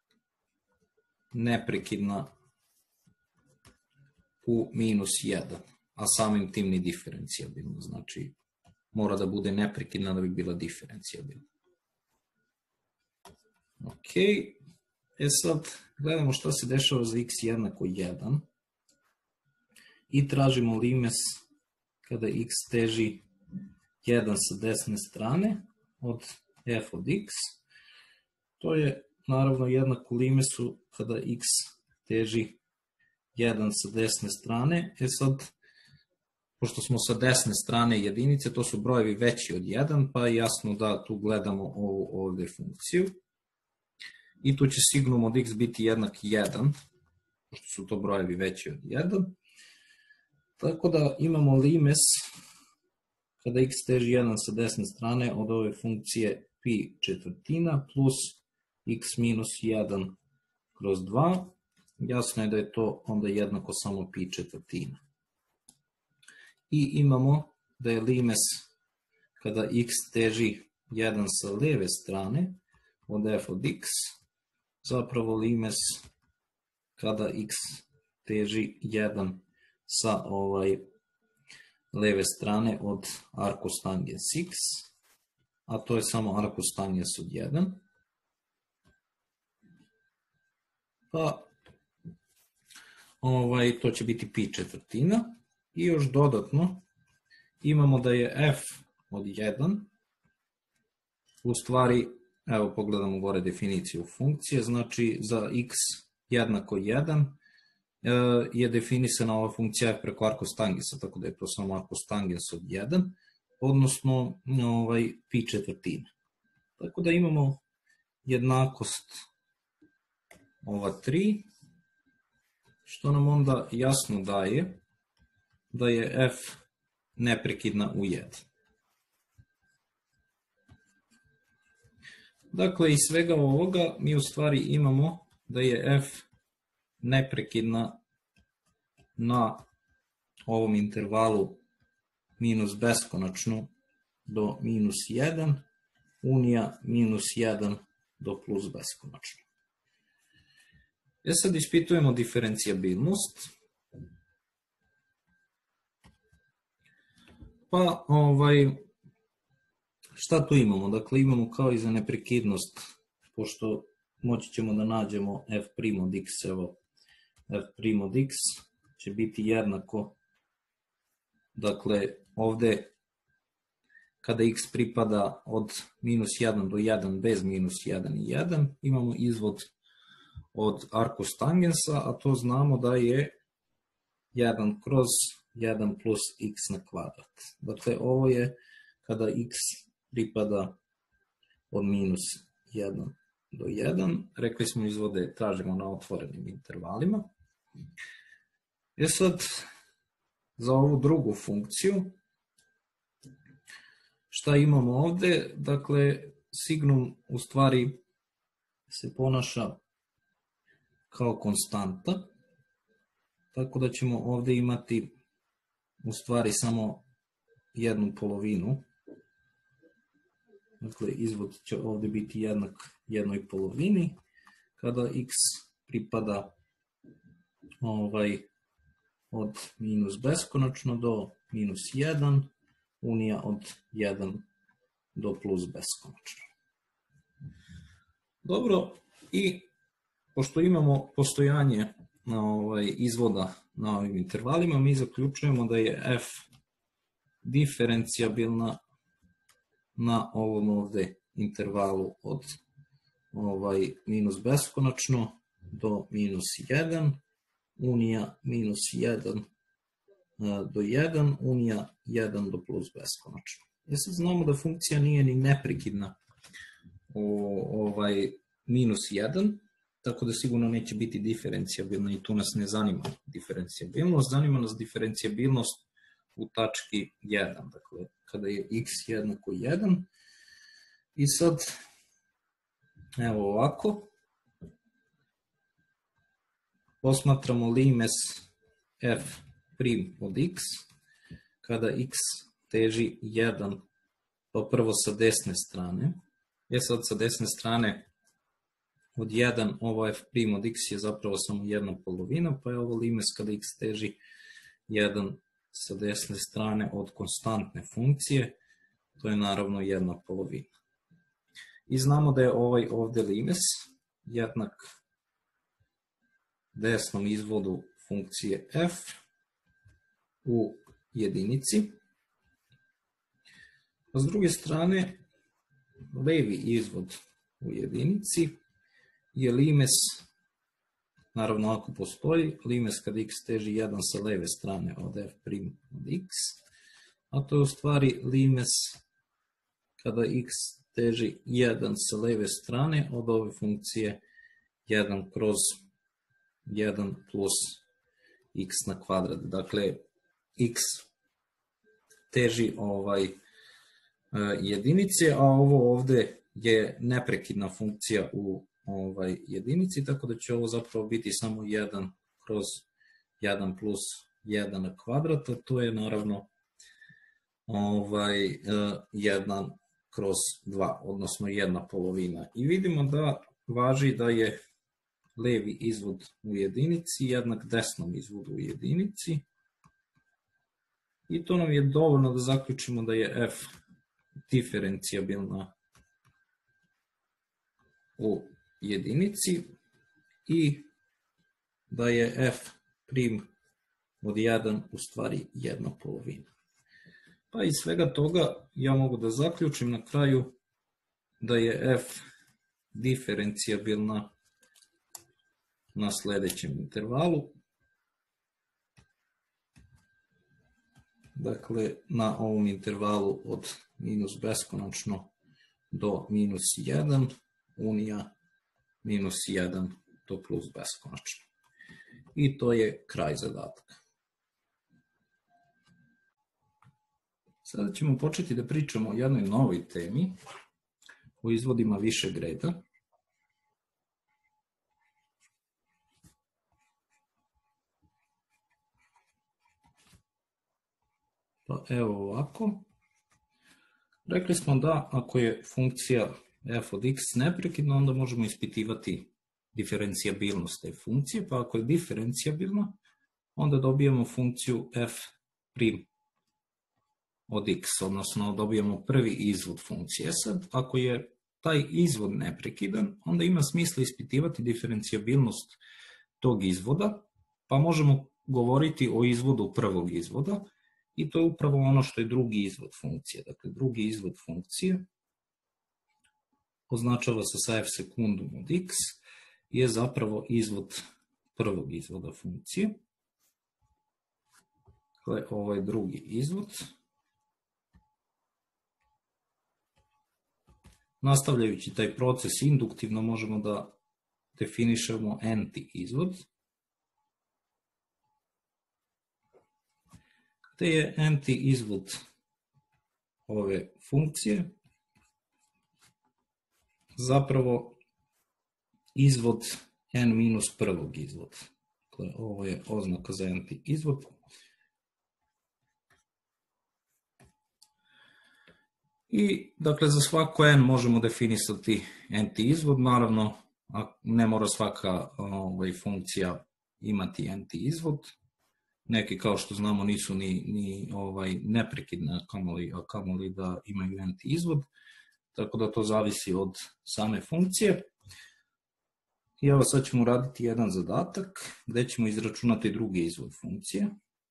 neprekidna u minus 1, a samim tim ni diferencijabilna. Znači, mora da bude neprekidna da bi bila diferencijabilna. Ok, sad gledamo šta se dešava za x jednako 1 i tražimo limes kada x teži 1 sa desne strane od f od x. To je naravno jednako limesu kada x teži 1 sa desne strane. Sad, pošto smo sa desne strane jedinice, to su brojevi veći od 1, pa je jasno da tu gledamo ovu ovdje funkciju. I tu će signum od x biti jednak 1, pošto su to brojevi veći od 1. Tako da imamo limes kada x teži 1 sa desne strane od ove funkcije pi četvrtina plus x minus 1 kroz 2. Jasno je da je to onda jednako samo pi četvrtina. i imamo da je limes kada x teži 1 sa leve strane od f od x, zapravo limes kada x teži 1 sa leve strane od arcus tangens x, a to je samo arcus tangens od 1. Pa to će biti pi četvrtina i još dodatno imamo da je f od 1, u stvari, evo pogledamo gore definiciju funkcije, znači za x jednako 1 je definisana ova funkcija f preko arcus tangensa, tako da je to samo arcus tangens od 1, odnosno pi četvrtina. Tako da imamo jednakost ova 3, što nam onda jasno daje da je f neprekidna u 1. Dakle, iz svega ovoga mi u stvari imamo da je f neprekidna na ovom intervalu minus beskonačno do minus 1, unija minus 1 do plus beskonačno. Sad ispitujemo diferencijabilnost. Pa, šta tu imamo? Dakle, imamo kao i za neprekidnost, pošto moći ćemo da nađemo f' od x, evo, f' od x će biti jednako, dakle, ovde kada x pripada od minus 1 do 1 bez minus 1 i 1, imamo izvod od arcus tangensa, a to znamo da je 1 kroz 1 plus x na kvadrat. Dakle, ovo je kada x pripada od minus 1 do 1. Rekli smo izvode tražimo na otvorenim intervalima. Sad, za ovu drugu funkciju, šta imamo ovde? Dakle, signum u stvari se ponaša kao konstanta, tako da ćemo ovde imati u stvari samo jednu polovinu. Dakle, izvod će ovde biti jednak jednoj polovini, kada x pripada od minus beskonačno do minus 1, unija od 1 do plus beskonačno. Dobro, i pošto imamo postojanje izvoda na ovim intervalima, mi zaključujemo da je f diferencijabilna na ovom ovde intervalu od minus beskonačno do minus 1, unija minus 1 do 1, unija 1 do plus beskonačno. Sad znamo da funkcija nije ni neprekidna minus 1, tako da sigurno neće biti diferencijabilna i tu nas ne zanima diferencijabilnost, zanima nas diferencijabilnost u tački 1, dakle kada je x jednako 1. I sad, evo ovako, posmatramo limes f' od x, kada x teži 1, pa prvo sa desne strane. Sad sa desne strane od 1, ovo f' od x je zapravo samo jedna polovina, pa je ovo limes kada x teži 1 sa desne strane od konstantne funkcije, to je naravno jedna polovina. I znamo da je ovaj ovde limes jednak desnom izvodu funkcije f u jedinici. A s druge strane, levi izvod u jedinici je limes, naravno ako postoji, limes kada x teži 1 sa leve strane od f' od x, a to je u stvari limes kada x teži 1 sa leve strane od ove funkcije 1 kroz 1 plus x na kvadrat. Dakle, x teži jedinice, a ovo ovde je neprekidna funkcija u jedinici, tako da će ovo zapravo biti samo 1 kroz 1 plus 1 na kvadrat, a to je naravno 1 kroz 2, odnosno 1/2. I vidimo da važi da je levi izvod u jedinici jednak desnom izvodu u jedinici. I to nam je dovoljno da zaključimo da je f diferencijabilna u jedinici i da je f prim od 1 u stvari 1/2. Pa iz svega toga ja mogu da zaključim na kraju da je f diferencijabilna na sljedećem intervalu. Dakle, na ovom intervalu od minus beskonačno do minus 1, unija minus 1 do plus beskonačno. I to je kraj zadatka. Sada ćemo početi da pričamo o jednoj novoj temi, o izvodima višeg reda. Pa evo ovako. Rekli smo da ako je funkcija f od x neprekidna, onda možemo ispitivati diferencijabilnost te funkcije, pa ako je diferencijabilna, onda dobijemo funkciju f prim od x, odnosno dobijemo prvi izvod funkcije. Sad, ako je taj izvod neprekidan, onda ima smisla ispitivati diferencijabilnost tog izvoda, pa možemo govoriti o izvodu prvog izvoda, i to je upravo ono što je drugi izvod funkcije. Dakle, drugi izvod funkcije označava se sa f sekundom od x, je zapravo izvod prvog izvoda funkcije. Dakle, ovo je drugi izvod. Nastavljajući taj proces induktivno možemo da definišemo n-ti izvod, te je n-ti izvod ove funkcije zapravo izvod n minus prvog izvoda. Dakle, ovo je oznaka za n-ti izvod. I dakle, za svako n možemo definisati n-ti izvod. Naravno, ne mora svaka funkcija imati n-ti izvod. Neki, kao što znamo, nisu ni neprekidne, a kamoli da imaju n-ti izvod. Tako da to zavisi od same funkcije. I evo sad ćemo raditi jedan zadatak gde ćemo izračunati drugi izvod funkcije.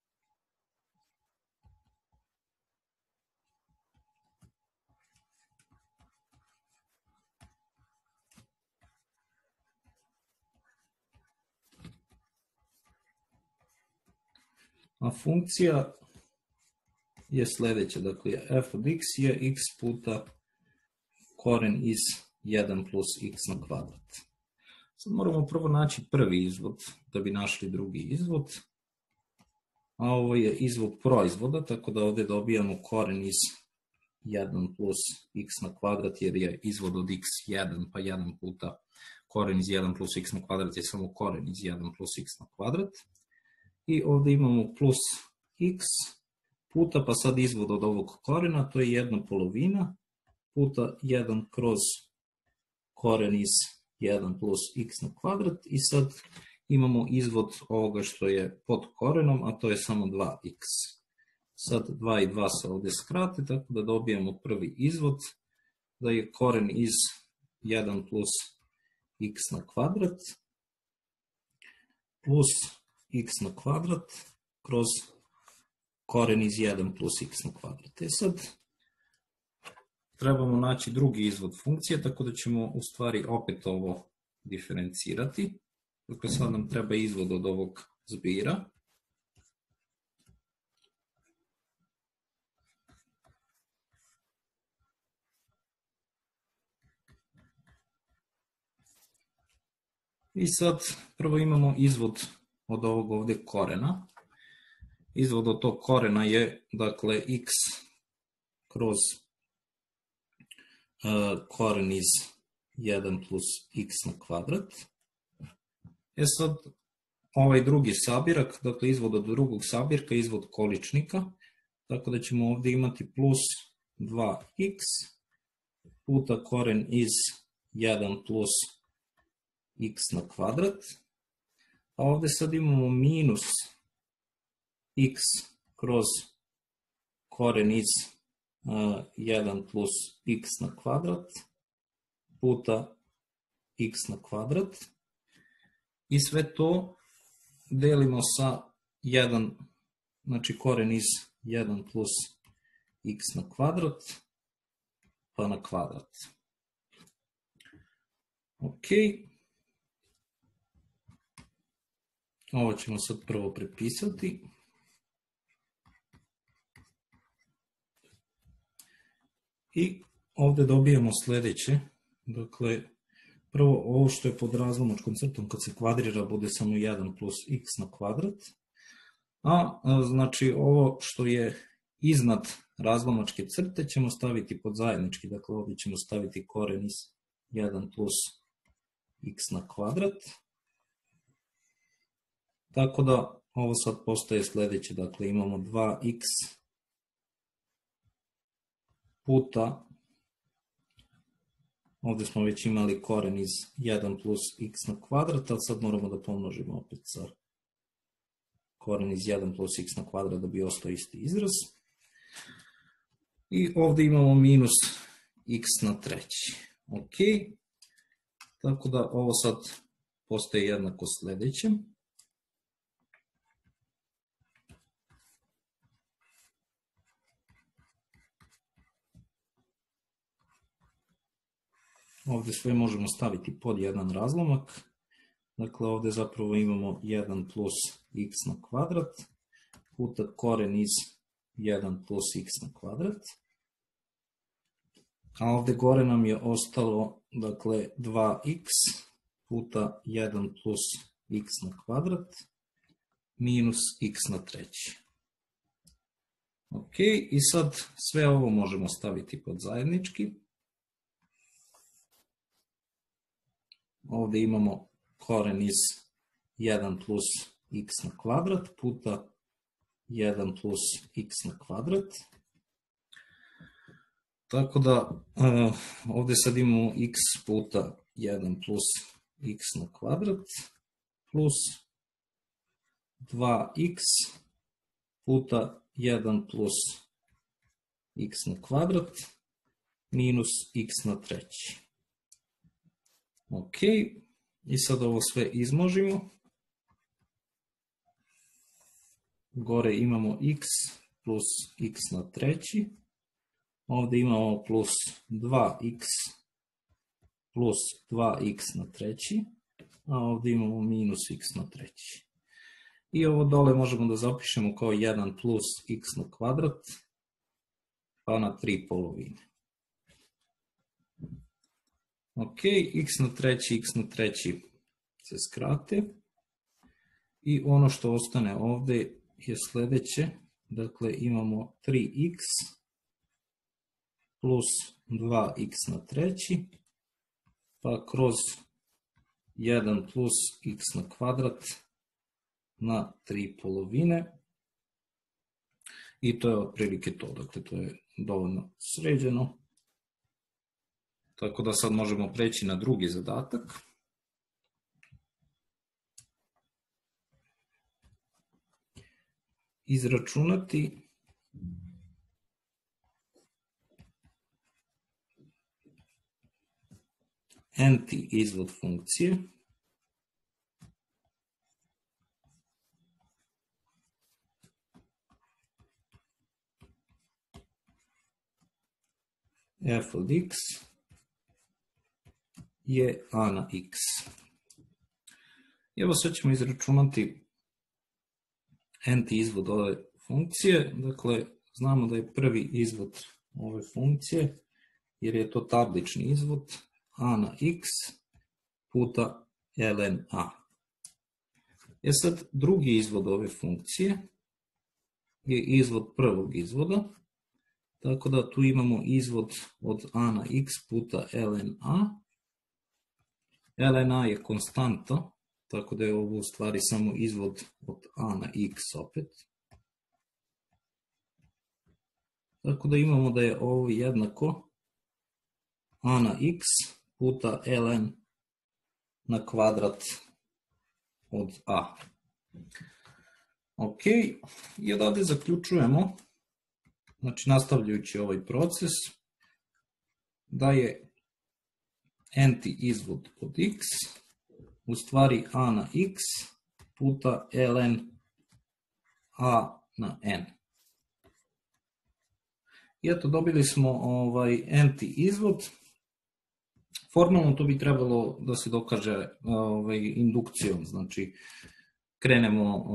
A funkcija je sljedeća, dakle f od x je x puta koren iz 1 plus x na kvadrat. Sad moramo prvo naći prvi izvod da bi našli drugi izvod, a ovo je izvod proizvoda, tako da ovdje dobijamo koren iz 1 plus x na kvadrat, jer je izvod od x 1, pa 1 puta koren iz 1 plus x na kvadrat je samo koren iz 1 plus x na kvadrat. I ovdje imamo plus x puta, pa sad izvod od ovog korena, to je 1/2 puta 1 kroz koren iz 1 plus x na kvadrat. I sad imamo izvod ovoga što je pod korenom, a to je samo 2x. Sad 2 i 2 se ovdje skrate, tako da dobijemo prvi izvod, da je koren iz 1 plus x na kvadrat plus x na kvadrat kroz koren iz 1 plus x na kvadrat. Sad trebamo naći drugi izvod funkcije, tako da ćemo u stvari opet ovo diferencirati. Dakle, sad nam treba izvod od ovog zbira. I sad prvo imamo izvod od ovog ovdje korena. Izvod od tog korena je, dakle, x kroz koren iz 1 plus x na kvadrat. Sad ovaj drugi sabirak, dakle izvod od drugog sabirka, izvod količnika, tako da ćemo ovdje imati plus 2x puta koren iz 1 plus x na kvadrat, a ovdje sad imamo minus x kroz koren iz 1 plus x na kvadrat puta x na kvadrat i sve to delimo sa 1, znači koren iz 1 plus x na kvadrat pa na kvadrat. Ok. Ovo ćemo sad prvo prepisati. I ovdje dobijemo sljedeće. Dakle, prvo ovo što je pod razlomačkom crtom kad se kvadrira bude samo 1 plus x na kvadrat. A znači ovo što je iznad razlomačke crte ćemo staviti pod zajednički. Dakle, ovdje ćemo staviti koren iz 1 plus x na kvadrat. Tako da ovo sad postaje sljedeće. Dakle, imamo 2x puta, ovdje smo već imali koren iz 1 plus x na kvadrat, ali sad moramo da pomnožimo opet sa koren iz 1 plus x na kvadrat da bi ostao isti izraz. I ovdje imamo minus x na treći. Ok. Tako da ovo sad postaje jednako sljedećem. Ovdje sve možemo staviti pod jedan razlomak. Dakle, ovdje zapravo imamo 1 plus x na kvadrat puta koren iz 1 plus x na kvadrat. A ovdje gore nam je ostalo, dakle, 2x puta 1 plus x na kvadrat minus x na treći. Ok, i sad sve ovo možemo staviti pod zajednički. Ovdje imamo koren iz 1 plus x na kvadrat puta 1 plus x na kvadrat. Tako da ovdje sad imamo x puta 1 plus x na kvadrat plus 2x puta 1 plus x na kvadrat minus x na treći. Ok, i sad ovo sve izmnožimo. Gore imamo x plus x na treći. Ovdje imamo plus 2x plus 2x na treći. A ovdje imamo minus x na treći. I ovo dole možemo da zapišemo kao 1 plus x na kvadrat pa na 3 polovine. Ok, x na treći se skrate. I ono što ostane ovdje je sljedeće. Dakle, imamo 3x plus 2x na treći, pa kroz 1 plus x na kvadrat na 3 polovine. I to je otprilike to. Dakle, to je dovoljno sređeno. Tako da sad možemo preći na drugi zadatak. Izračunati n-ti izvod funkcije f od x je a na x. Evo sad ćemo izračunati n-ti izvod ove funkcije. Dakle, znamo da je prvi izvod ove funkcije, jer je to tablični izvod, a na x puta ln a. Sad drugi izvod ove funkcije je izvod prvog izvoda. Tako da tu imamo izvod od a na x puta ln a. Ln a je konstanta, tako da je ovo u stvari samo izvod od a na x opet. Tako da imamo da je ovo jednako a na x puta ln na kvadrat od a. Ok, i odavde zaključujemo, znači nastavljajući ovaj proces, da je nth izvod od x u stvari a na x puta ln a na n. I eto, dobili smo nth izvod. Formalno to bi trebalo da se dokaže indukcijom, znači krenemo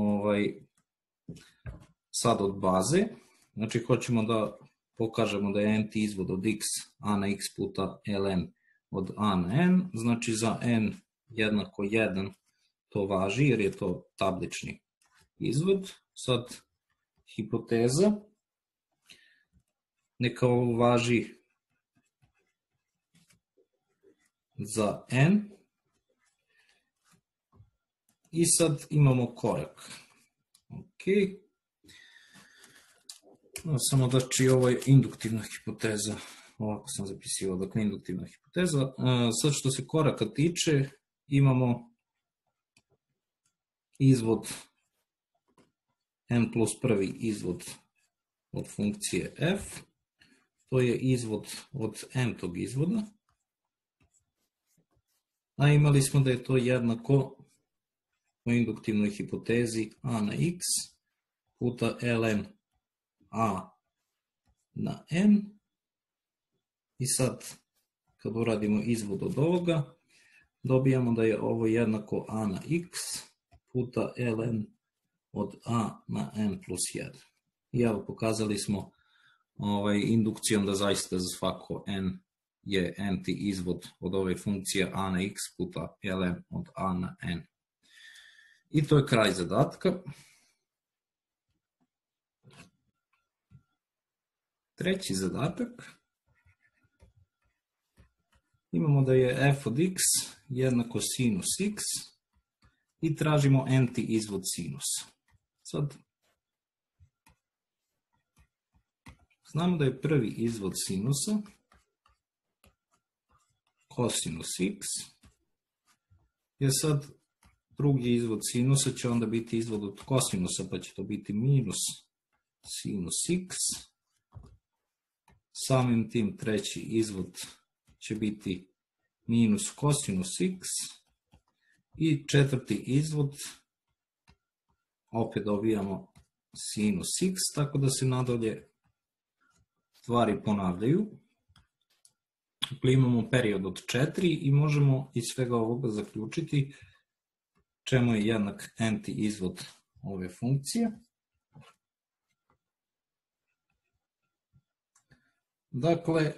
sad od baze, znači hoćemo da pokažemo da je nth izvod od x a na x puta ln od a na n, znači za n jednako 1 to važi jer je to tablični izvod. Sad hipoteza, neka ovo važi za n i sad imamo korak. Ok, samo znači ovo je induktivna hipoteza, ovako sam zapisivao, dakle induktivna hipoteza. Sad što se koraka tiče, imamo izvod n plus prvi izvod od funkcije f, to je izvod od n-tog izvoda, a imali smo da je to jednako u induktivnoj hipotezi a na x puta ln a na n. I sad kad uradimo izvod od ovoga, dobijamo da je ovo jednako a na x puta ln od a na n plus 1. I evo, pokazali smo indukcijom da zaista za svako n je nth izvod od ove funkcije a na x puta ln od a na n. I to je kraj zadatka. Treći zadatak. Imamo da je f od x jednako sinus x i tražimo nth izvod sinusa. Sad, znamo da je prvi izvod sinusa kosinus x, jer sad drugi izvod sinusa će onda biti izvod od kosinusa, pa će to biti minus sinus x. Samim tim treći izvod će biti minus kosinus x i četvrti izvod opet dobijamo sinus x, tako da se nadalje stvari ponavljaju. Dakle, imamo period od 4 i možemo iz svega ovoga zaključiti čemu je jednak nth izvod ove funkcije. Dakle,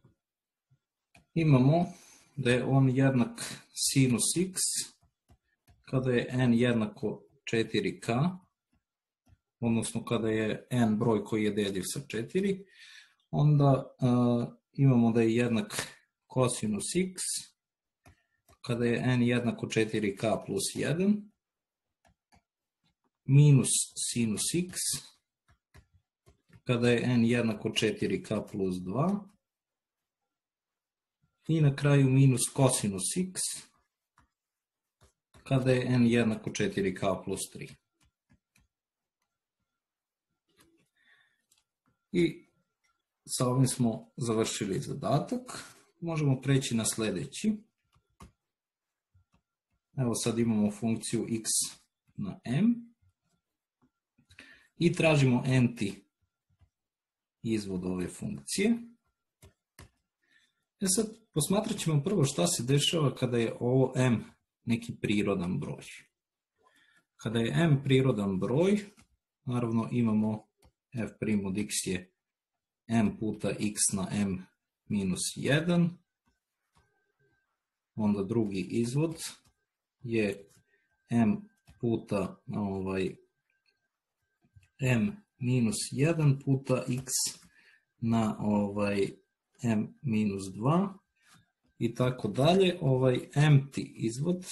imamo da je on jednak sinus x kada je n jednako 4k, odnosno kada je n broj koji je deljiv sa 4, onda imamo da je jednak kosinus x kada je n jednako 4k plus 1, minus sinus x kada je n jednako 4k plus 2 i na kraju minus kosinus x kada je n jednako 4k plus 3. I sa ovim smo završili zadatak. Možemo preći na sljedeći. Evo sad imamo funkciju x na m i tražimo nth izvod ove funkcije. Sad posmatrat ćemo prvo šta se dešava kada je ovo m neki prirodan broj. Kada je m prirodan broj, naravno imamo f' od x je m puta x na m minus 1, onda drugi izvod je m puta m minus 1 puta x na m minus 2 i tako dalje. Mth izvod,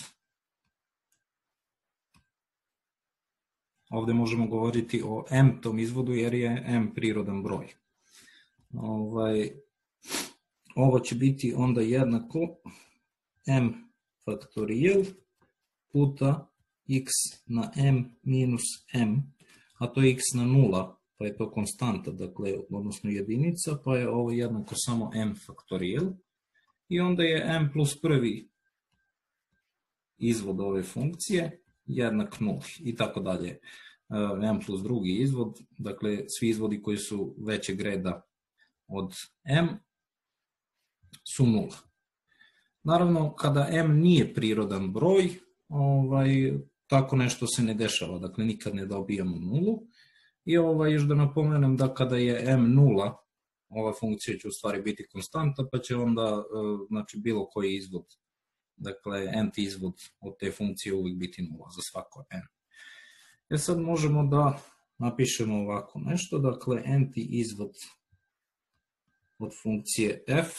ovdje možemo govoriti o m-tom izvodu jer je m prirodan broj. ovo će biti onda jednako m faktorijal puta x na m minus m, a to je x na 0, pa je to konstanta, dakle, odnosno jedinica, pa je ovo jednako samo m faktorijal. I onda je m plus prvi izvod ove funkcije jednak 0 i tako dalje. M plus drugi izvod, dakle, svi izvodi koji su većeg reda od m su 0. Naravno, kada m nije prirodan broj, tako nešto se ne dešava, dakle nikad ne dobijamo nulu. I još da napomenem da kada je m nula, ova funkcija će u stvari biti konstanta, pa će onda bilo koji izvod, dakle nth izvod od te funkcije uvijek biti nula za svako m. Sad možemo da napišemo ovako nešto, dakle nth izvod od funkcije f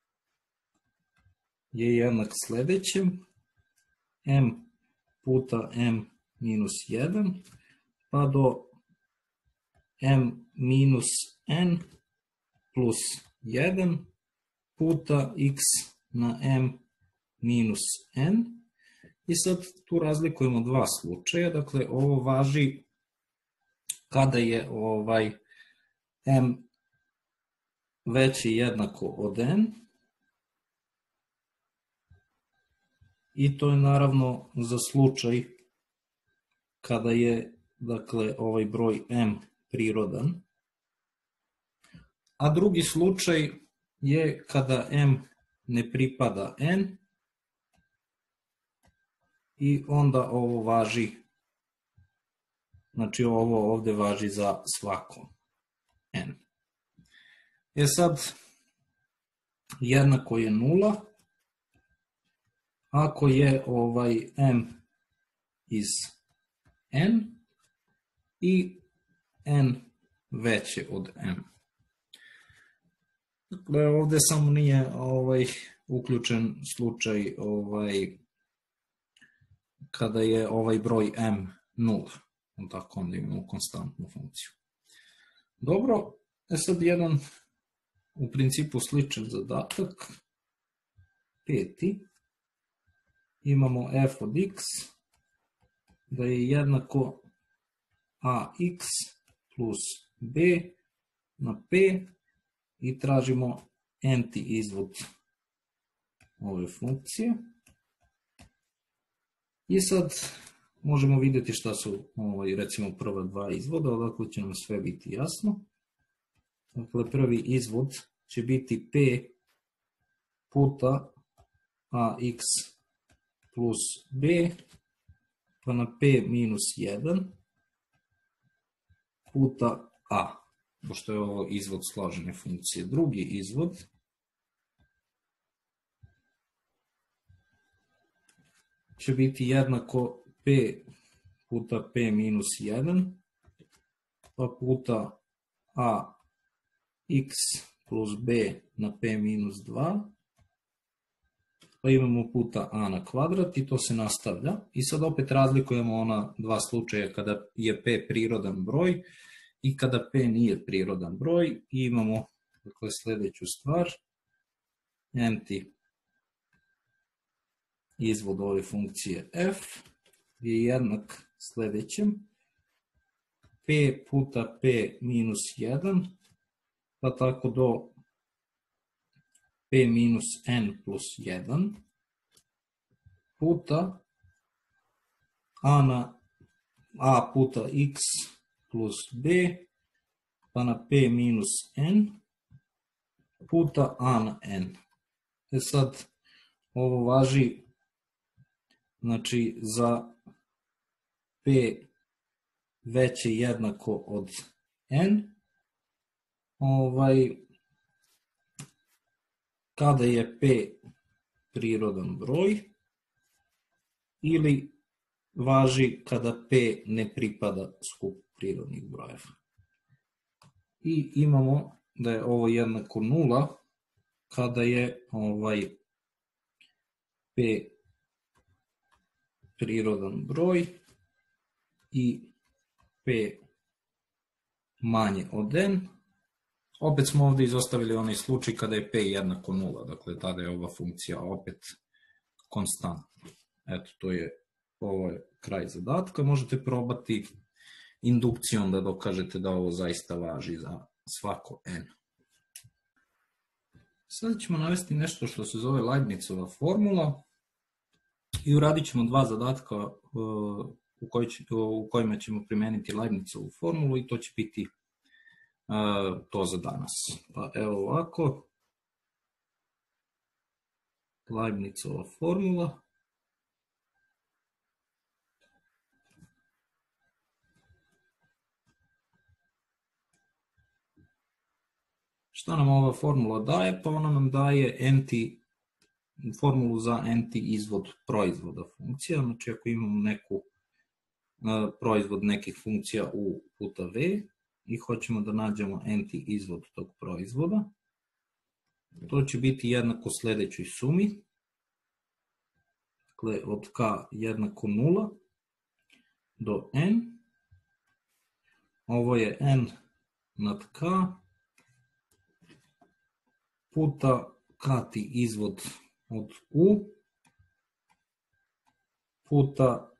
je jednak sledećem m puta m minus 1 pa do m minus n plus 1 puta x na m minus n. I sad tu razlikujemo dva slučaja, dakle ovo važi kada je m veći jednako od n, i to je naravno za slučaj kada je, dakle, ovaj broj m prirodan, a drugi slučaj je kada m ne pripada n, i onda ovo važi, znači ovo ovde važi za svako n. Sad jednako je 0 ako je m iz n i n veće od m. Dakle, ovde samo nije uključen slučaj kada je ovaj broj m 0, tako onda imamo konstantnu funkciju. Dobro, sad jedan u principu sličan zadatak, peti, imamo f od x da je jednako ax plus b na p i tražimo nth izvod ove funkcije. I sad možemo vidjeti šta su recimo prva dva izvoda, odakle će nam sve biti jasno. Dakle, prvi izvod će biti p puta ax plus b pa na p minus 1 puta a, pošto je ovo izvod složene funkcije. Drugi izvod će biti jednako p puta p minus 1 pa puta a x plus b na p minus 2 pa imamo puta a na kvadrat i to se nastavlja. I sad opet razlikujemo ona dva slučaja kada je p prirodan broj i kada p nije prirodan broj i imamo, dakle, sledeću stvar, nth izvod ove funkcije f je jednak sledećem p puta p minus 1 pa tako do p minus n plus 1 puta a puta x plus b pa na p minus n puta a na n. Sad ovo važi, znači, za p veće jednako od n, kada je p prirodan broj, ili važi kada p ne pripada skupu prirodnih brojeva. I imamo da je ovo jednako 0 kada je p prirodan broj i p manje od n, Opet smo ovdje izostavili onaj slučaj kada je p jednako 0, dakle tada je ova funkcija opet konstantna. Eto, ovo je kraj zadatka. Možete probati indukcijom da dokažete da ovo zaista važi za svako n. Sada ćemo navesti nešto što se zove Leibnizova formula i uradit ćemo dva zadatka u kojima ćemo primeniti Leibnizovu formulu i to će biti to za danas. Pa evo ovako, Leibnizova formula. Šta nam ova formula daje? Pa ona nam daje formulu za nth izvod proizvoda funkcija. Znači ako imamo proizvod nekih funkcija u puta v i hoćemo da nađemo nth izvod tog proizvoda, to će biti jednako sledećoj sumi. Dakle, od k jednako 0 do n. Ovo je n nad k puta k-ti izvod od u puta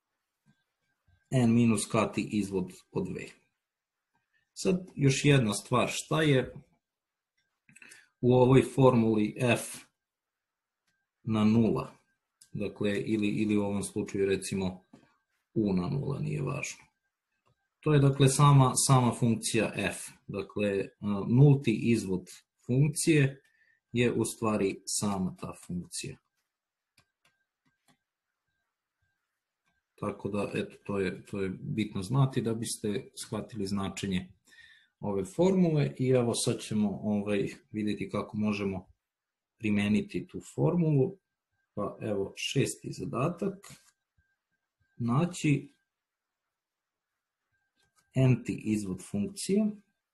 n minus k-ti izvod od v. Sad još jedna stvar, šta je u ovoj formuli f na 0, dakle ili u ovom slučaju recimo u na 0, nije važno. To je dakle sama funkcija f, dakle nulti izvod funkcije je u stvari sama ta funkcija. Tako da, eto, to je bitno znati da biste shvatili značenje ove formule i evo sad ćemo vidjeti kako možemo primeniti tu formulu. Pa evo šesti zadatak, naći nth izvod funkcije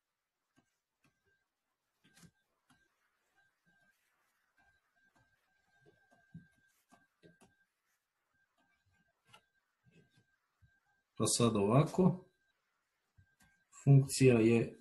pa sad ovako, funkcija je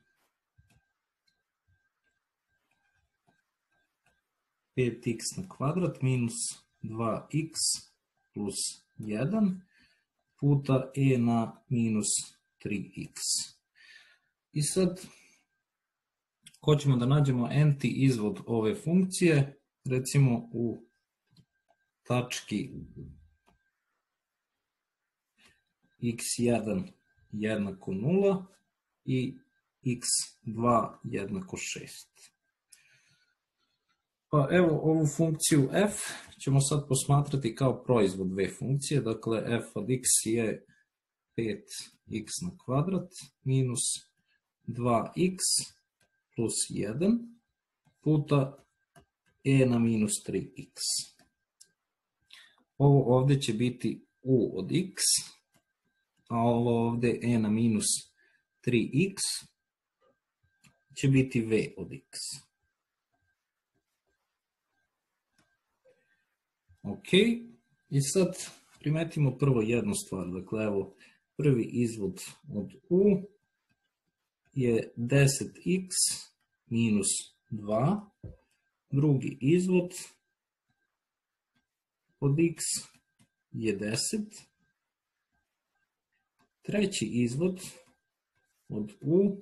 pet x na kvadrat minus 2x plus 1 puta e na minus 3x. I sad, hoćemo da nađemo nth izvod ove funkcije, recimo u tački x1 jednako 0 i x2 jednako 6. Pa evo ovu funkciju f ćemo sad posmatrati kao proizvod dve funkcije, dakle f od x je 5x na kvadrat minus 2x plus 1 puta e na minus 3x. Ovo ovdje će biti u od x, a ovo ovdje e na minus 3x će biti v od x. Ok, i sad primetimo prvo jednu stvar, dakle evo prvi izvod od u je 10x minus 2, drugi izvod od x je 10, treći izvod od u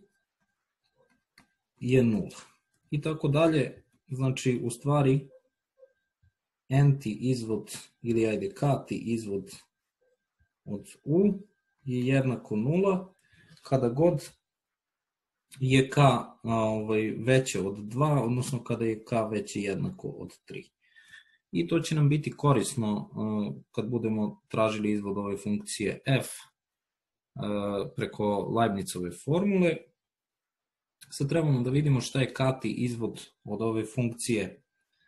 je 0 i tako dalje. Znači u stvari nth izvod ili ajde k-ti izvod od u je jednako 0 kada god je k veće od 2, odnosno kada je k veće jednako od 3. I to će nam biti korisno kad budemo tražili izvod ove funkcije f preko Leibnizove formule. Sad trebamo da vidimo šta je k-ti izvod od ove funkcije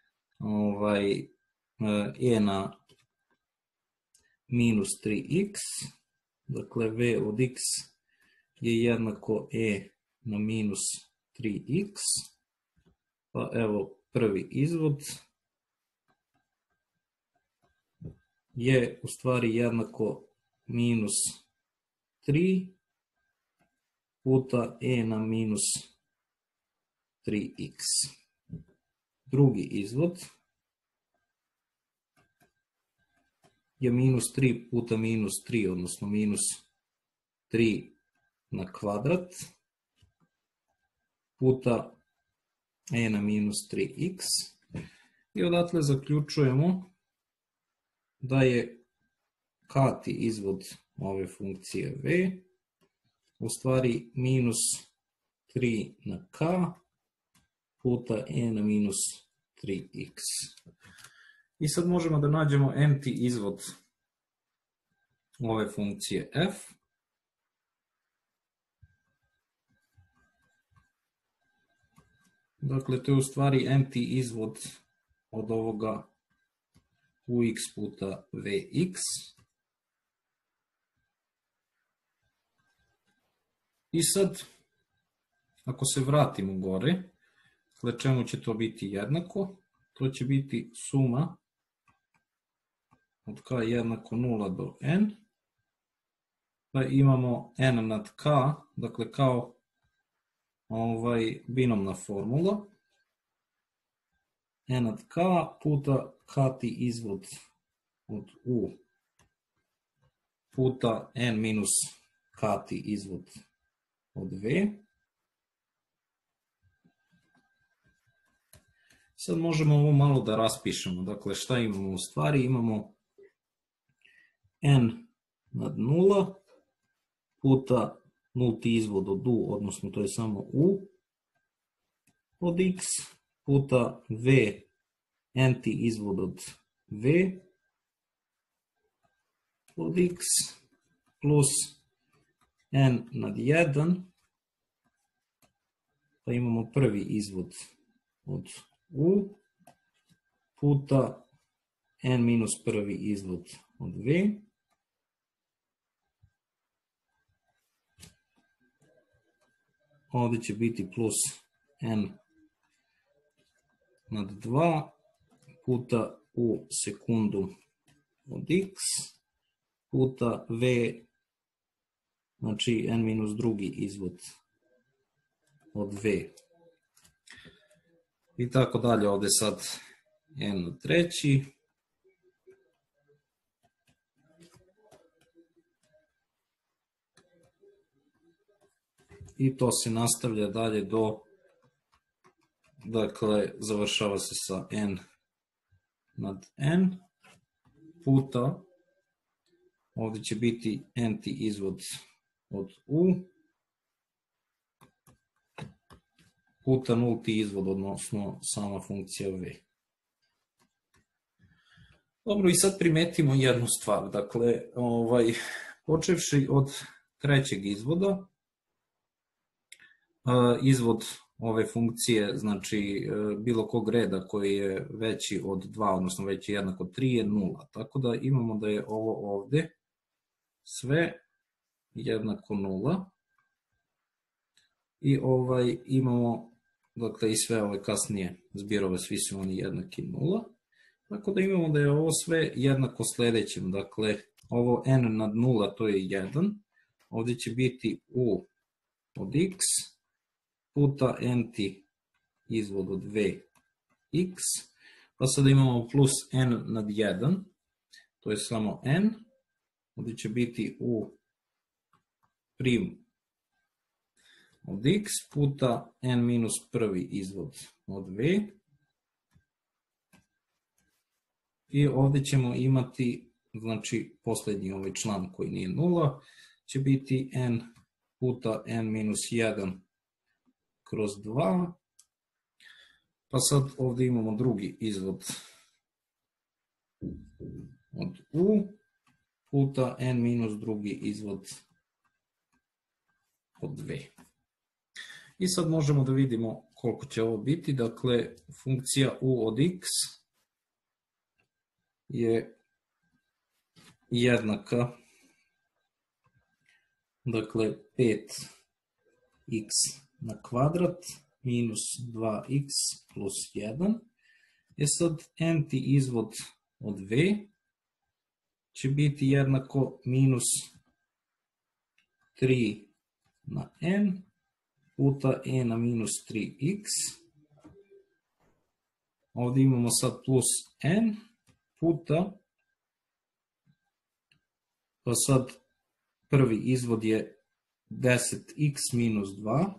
e na minus 3x, dakle v od x je jednako e na minus 3x, pa evo prvi izvod je u stvari jednako minus 3 puta e na minus 3x. Drugi izvod je minus 3 puta minus 3, odnosno minus 3 na kvadrat puta e na minus 3x. I odatle zaključujemo da je kati izvod ove funkcije v u stvari minus 3 na k puta e na minus 3x. I sad možemo da nađemo nti izvod ove funkcije f. Dakle, to je u stvari nti izvod od ovoga ux puta vx. I sad, ako se vratimo gore, dakle čemu će to biti jednako? To će biti suma od k jednako 0 do n. Pa imamo n nad k, dakle kao binomna formula. N nad k puta kati izvod od u puta n minus kati izvod od v. Sad možemo ovo malo da raspišemo. Dakle, šta imamo u stvari? Imamo n nad 0 puta nulti izvod od u, odnosno to je samo u od x, puta v nti izvod od v od x, plus n nad 1, pa imamo prvi izvod od u, puta n minus prvi izvod od v, ovdje će biti plus n nad 2 puta u sekundu od x puta v, znači n minus drugi izvod od v. I tako dalje, ovdje sad n nad treći. I to se nastavlja dalje do, dakle, završava se sa n nad n puta, ovdje će biti nti izvod od u puta nulti izvod, odnosno sama funkcija v. Dobro, i sad primetimo jednu stvar. Dakle, počevši od trećeg izvoda, izvod ove funkcije, znači bilo kog reda koji je veći od 2, odnosno veći jednako 3 je 0. Tako da imamo da je ovo ovdje sve jednako 0. I imamo, dakle, i sve ove kasnije zbirove, svi su oni jednaki 0. Tako da imamo da je ovo sve jednako sljedećem. Dakle, ovo n nad 0 to je 1. Ovdje će biti u od x puta nti izvod od vx. Pa sada imamo plus n nad 1. To je samo n. Ovdje će biti u prim od x puta n minus prvi izvod od v. I ovdje ćemo imati, znači, posljednji ovaj član koji nije 0, će biti n puta n minus 1 kroz 2. Pa sad ovdje imamo drugi izvod od u puta n minus drugi izvod od v. I sad možemo da vidimo koliko će ovo biti. Dakle, funkcija u od x je jednaka, dakle, 5x na kvadrat minus 2x plus 1. Sad nti izvod od v će biti jednako minus 3 na n puta e na minus 3x. Ovdje imamo sad plus n puta, pa sad prvi izvod je 10x minus 2.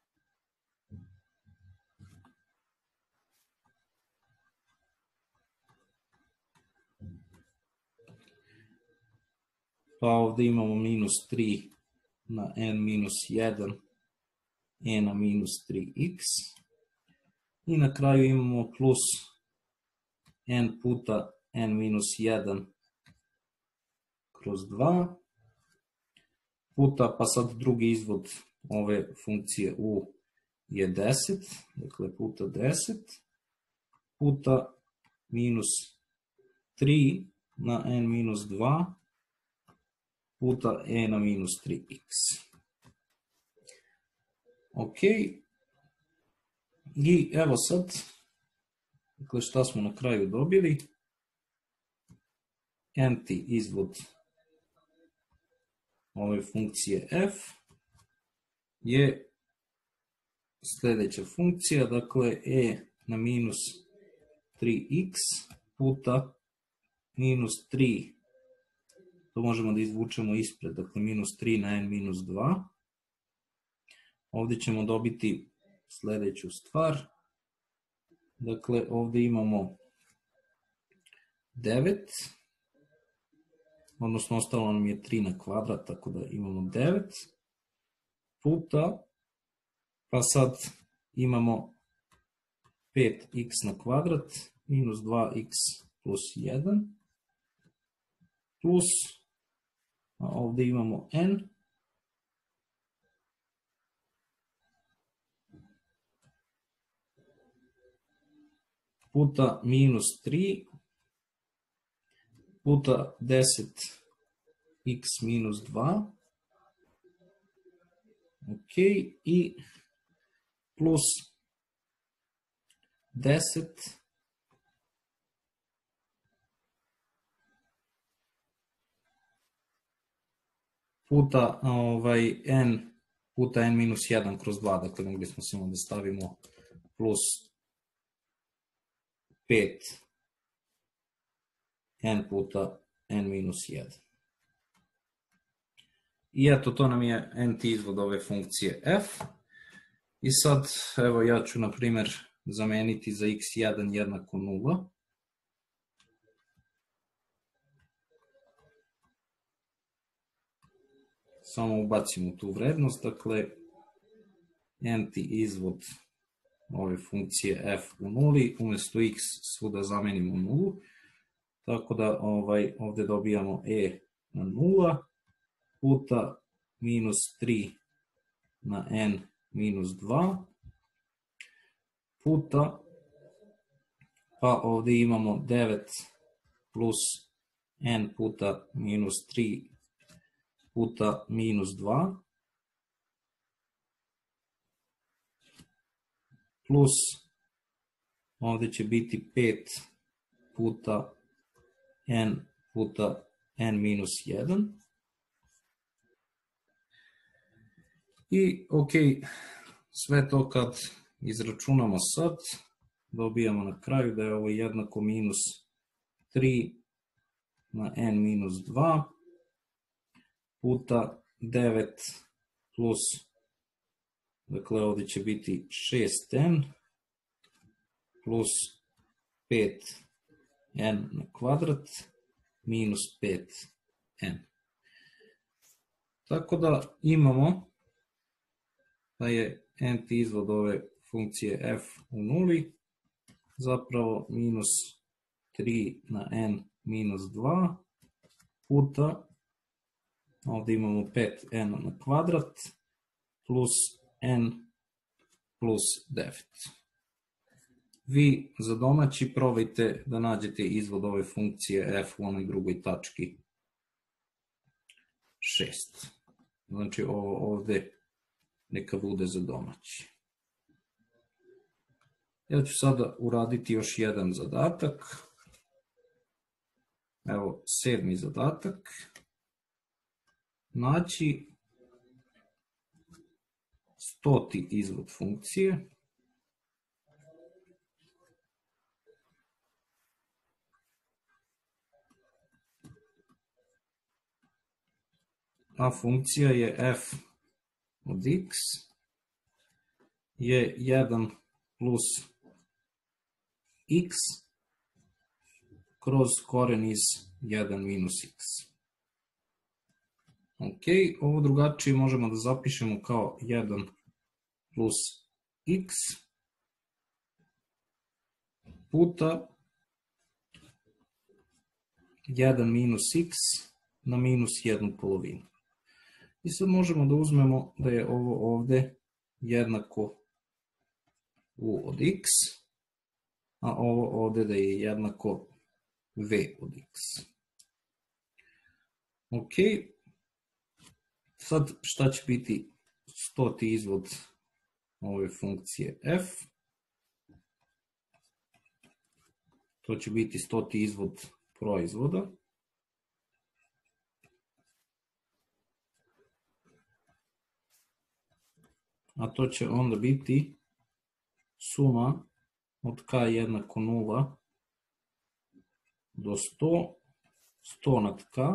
Pa ovdje imamo minus 3 na n minus 1 e na minus 3x. I na kraju imamo plus n puta n minus 1 kroz 2 puta, pa sad drugi izvod ove funkcije u je 10, dakle puta 10, puta minus 3 na n minus 2 puta e na minus 3x. Ok, i evo sad, dakle šta smo na kraju dobili, n-ti izvod ove funkcije f je sljedeća funkcija, dakle e na minus 3x puta minus 3, to možemo da izvučemo ispred, dakle minus 3 na n minus 2. Ovdje ćemo dobiti sljedeću stvar, dakle ovdje imamo 9, odnosno ostalo nam je 3 na kvadrat, tako da imamo 9, puta, pa sad imamo 5x na kvadrat minus 2x plus 1, plus, a ovdje imamo n, puta minus 3, puta 10x minus 2, ok, i plus 10 puta n puta n minus 1 kroz 2, dakle mogli smo samo da stavimo plus 5 n puta n minus 1. I eto, to nam je n-ti izvod ove funkcije f. I sad, evo, ja ću, na primjer, zameniti za x1 jednako 0. Samo ubacimo tu vrednost, dakle, n-ti izvod ove funkcije f u nuli, umjesto x svuda zamenimo nulu. Tako da ovdje dobijamo e na 0 puta minus 3 na n minus 2 puta, pa ovdje imamo 9 plus n puta minus 3 puta minus 2 plus ovdje će biti 5 puta n puta n minus 1. I ok, sve to kad izračunamo sad, dobijamo na kraju da je ovo jednako minus 3 na n minus 2 puta 9 plus, dakle ovdje će biti 6n plus 5n na kvadrat minus 5n. Tako da imamo da je n-ti izvod ove funkcije f u nuli zapravo minus 3 na n minus 2 puta, ovdje imamo 5n na kvadrat plus n plus 9. Vi za domaći probajte da nađete izvod ove funkcije f u onoj drugoj tački 6. Znači ovo ovdje neka bude za domaći. Ja ću sada uraditi još jedan zadatak. Evo 7. zadatak. Naći 100. izvod funkcije, a funkcija je f od x je 1 plus x kroz koren iz 1 minus x. Ok, ovo drugačije možemo da zapišemo kao 1 plus x puta 1 minus x na minus 1 polovinu. I sad možemo da uzmemo da je ovo ovde jednako u od x, a ovo ovde da je jednako v od x. Ok, sad šta će biti 100. izvod ove funkcije f? To će biti 100. izvod proizvoda. A to će onda biti suma od k jednako 0 do 100, 100 nad k,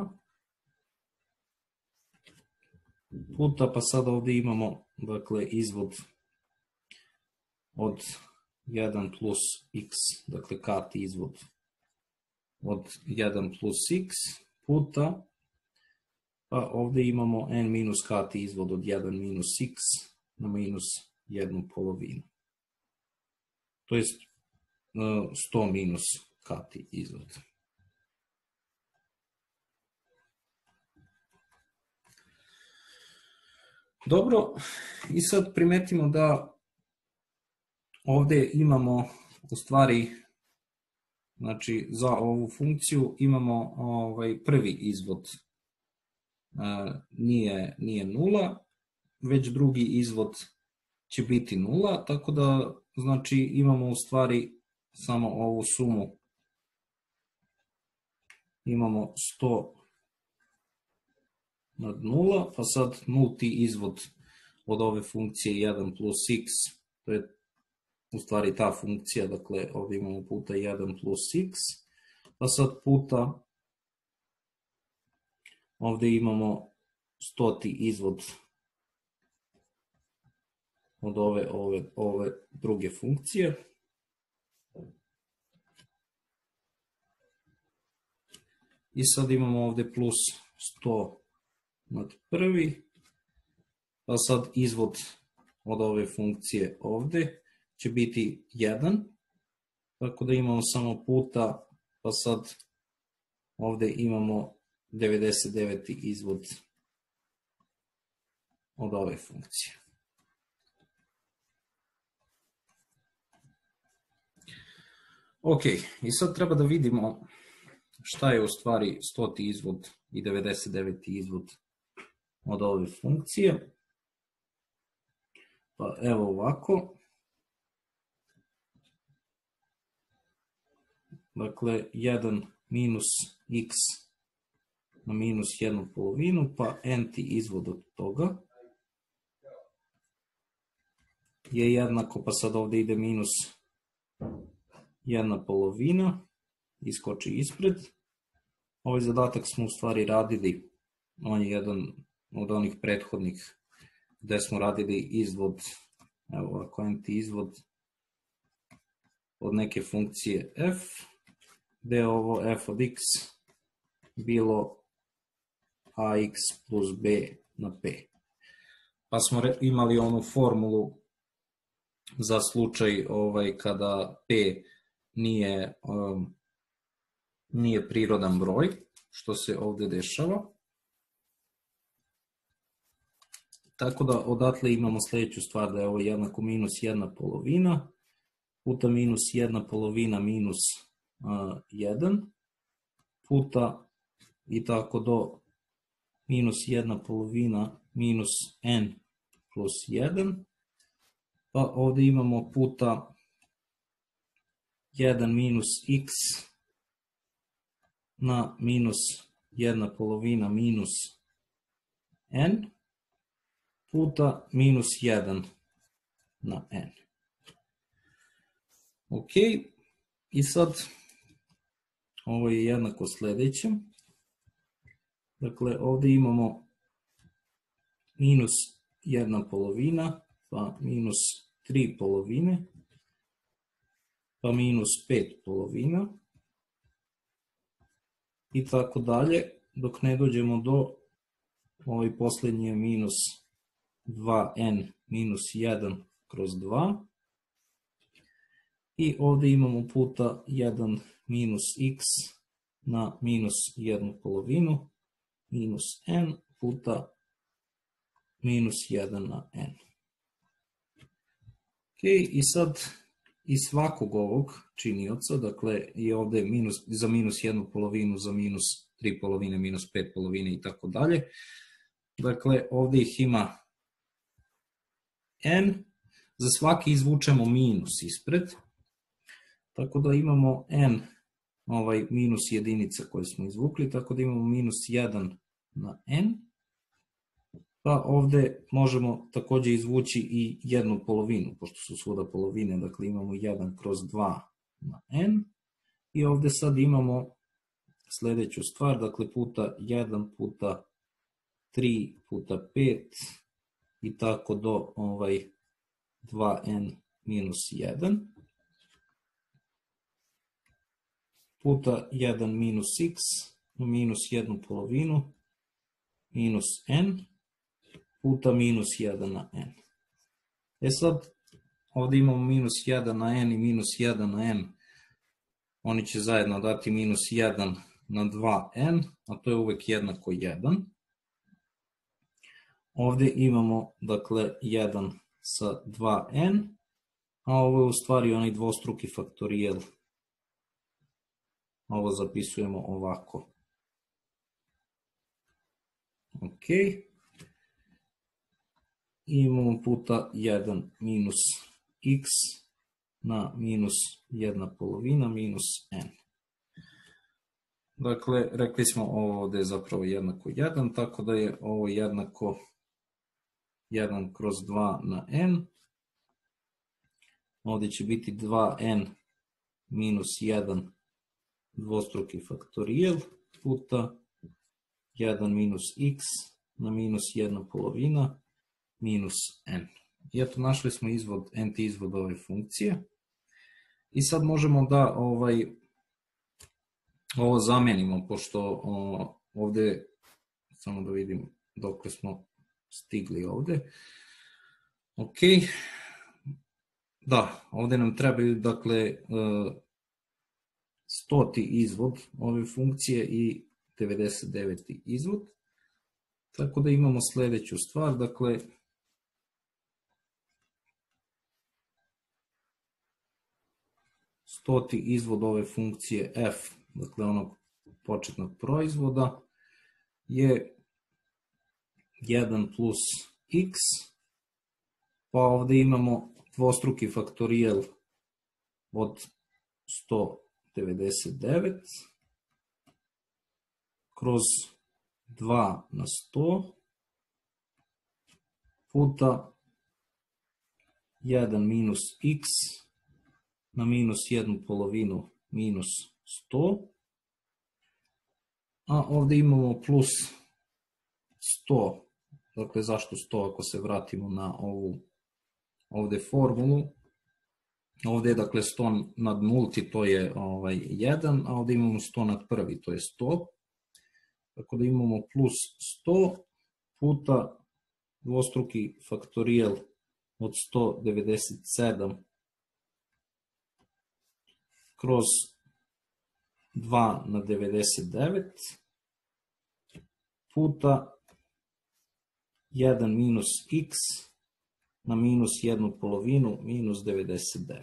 puta, pa sad ovdje imamo dakle izvod od 1 plus x, dakle kt izvod od 1 plus x, puta, pa ovdje imamo n minus kt izvod od 1 minus x na minus 1 polovinu. To je 100 minus kt izvod. Dobro, i sad primetimo da ovdje imamo u stvari, znači za ovu funkciju imamo prvi izvod nije nula, već drugi izvod će biti nula, tako da znači imamo u stvari samo ovu sumu, imamo 100 nad 0, pa sad nulti izvod od ove funkcije 1 plus x, to je u stvari ta funkcija, dakle ovdje imamo puta 1 plus x, pa sad puta ovdje imamo 100. izvod od ove druge funkcije. I sad imamo ovdje plus 100 nad prvi, pa sad izvod od ove funkcije ovdje će biti 1, tako da imamo samo puta, pa sad ovdje imamo 99. izvod od ove funkcije. Ok, i sad treba da vidimo šta je u stvari 100. izvod i 99. izvod od ove funkcije. Pa evo ovako. Dakle, 1 minus x na minus 1 polovinu, pa n-ti izvod od toga je jednako, pa sad ovdje ide minus 1 polovina, iskoči ispred. Ovaj zadatak smo u stvari radili, on je jedan od onih prethodnih gdje smo radili izvod, evo ovako, n-ti izvod od neke funkcije f, gdje je ovo f od x bilo ax plus b na p. Pa smo imali onu formulu za slučaj kada p nije prirodan broj, što se ovdje dešava. Tako da odatle imamo sljedeću stvar, da je ovo jednako minus 1 polovina puta minus 1 polovina minus 1 puta i tako do minus 1 polovina minus n plus 1, pa ovdje imamo puta 1 minus x na minus 1 polovina minus n, puta minus 1 na n. Ok, i sad ovo je jednako sljedećem. Dakle, ovdje imamo minus 1 polovina, pa minus 3 polovine, pa minus 5 polovina i tako dalje, dok ne dođemo do ovaj posljednji je minus 2n minus 1 kroz 2. I ovdje imamo puta 1 minus x na minus 1 polovinu minus n puta minus 1 na n. Ok, i sad iz svakog ovog činioca, dakle i ovdje za minus 1 polovinu, za minus 3 polovine, minus 5 polovine i tako dalje. Dakle, ovdje ih ima n, za svaki izvučemo minus ispred, tako da imamo n minus jedinica koje smo izvukli, tako da imamo minus 1 na n, pa ovdje možemo također izvući i jednu polovinu, pošto su svuda polovine, dakle imamo 1 kroz 2 na n, i ovdje sad imamo sljedeću stvar, dakle puta 1 puta 3 puta 5 i tako do 2n minus 1 puta 1 minus x na minus 1 polovinu minus n puta minus 1 na n. E sad, ovdje imamo minus 1 na n i minus 1 na n. Oni će zajedno dati minus 1 na 2n, a to je uvijek jednako 1. Ovdje imamo, dakle, 1 sa 2n, a ovo je u stvari onaj dvostruki faktorijel. Ovo zapisujemo ovako. Ok. Imamo puta 1 minus x na minus 1 polovina minus n. Dakle, rekli smo ovo ovdje je zapravo jednako 1, tako da je ovo jednako 1 kroz 2 na n. Ovdje će biti 2n minus 1 dvostruki faktorijel puta 1 minus x na minus 1 polovina minus n. I eto, našli smo nth izvod ove funkcije. I sad možemo da ovo zamenimo, pošto ovdje, samo da vidim dok smo stigli ovdje. Ok, da, ovdje nam trebaju, dakle, 100. izvod ove funkcije i 99. izvod. Tako da imamo sljedeću stvar, dakle, stoti izvod ove funkcije f, dakle onog početnog proizvoda, je 1 plus x, pa ovdje imamo dvostruki faktorijel od 199 kroz 2 na 100 puta 1 minus x na minus 1 polovinu minus 100, a ovdje imamo plus 100, dakle zašto 100 ako se vratimo na ovu ovdje formulu, ovdje je dakle 100 nad nulti, to je 1, a ovdje imamo 100 nad prvi, to je 100, tako da imamo plus 100 puta dvostruki faktorijel od 197 kroz 2 na 99 puta 1 minus x na minus 1 polovinu minus 99.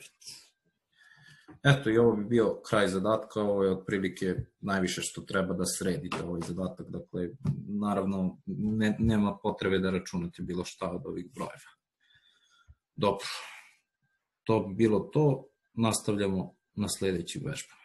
Eto, i ovo bi bio kraj zadatka, ovo je otprilike najviše što treba da sredite ovaj zadatak, dakle, naravno nema potrebe da računate bilo šta od ovih brojeva. Dobro, to bi bilo to, nastavljamo na sljedećim vežbama.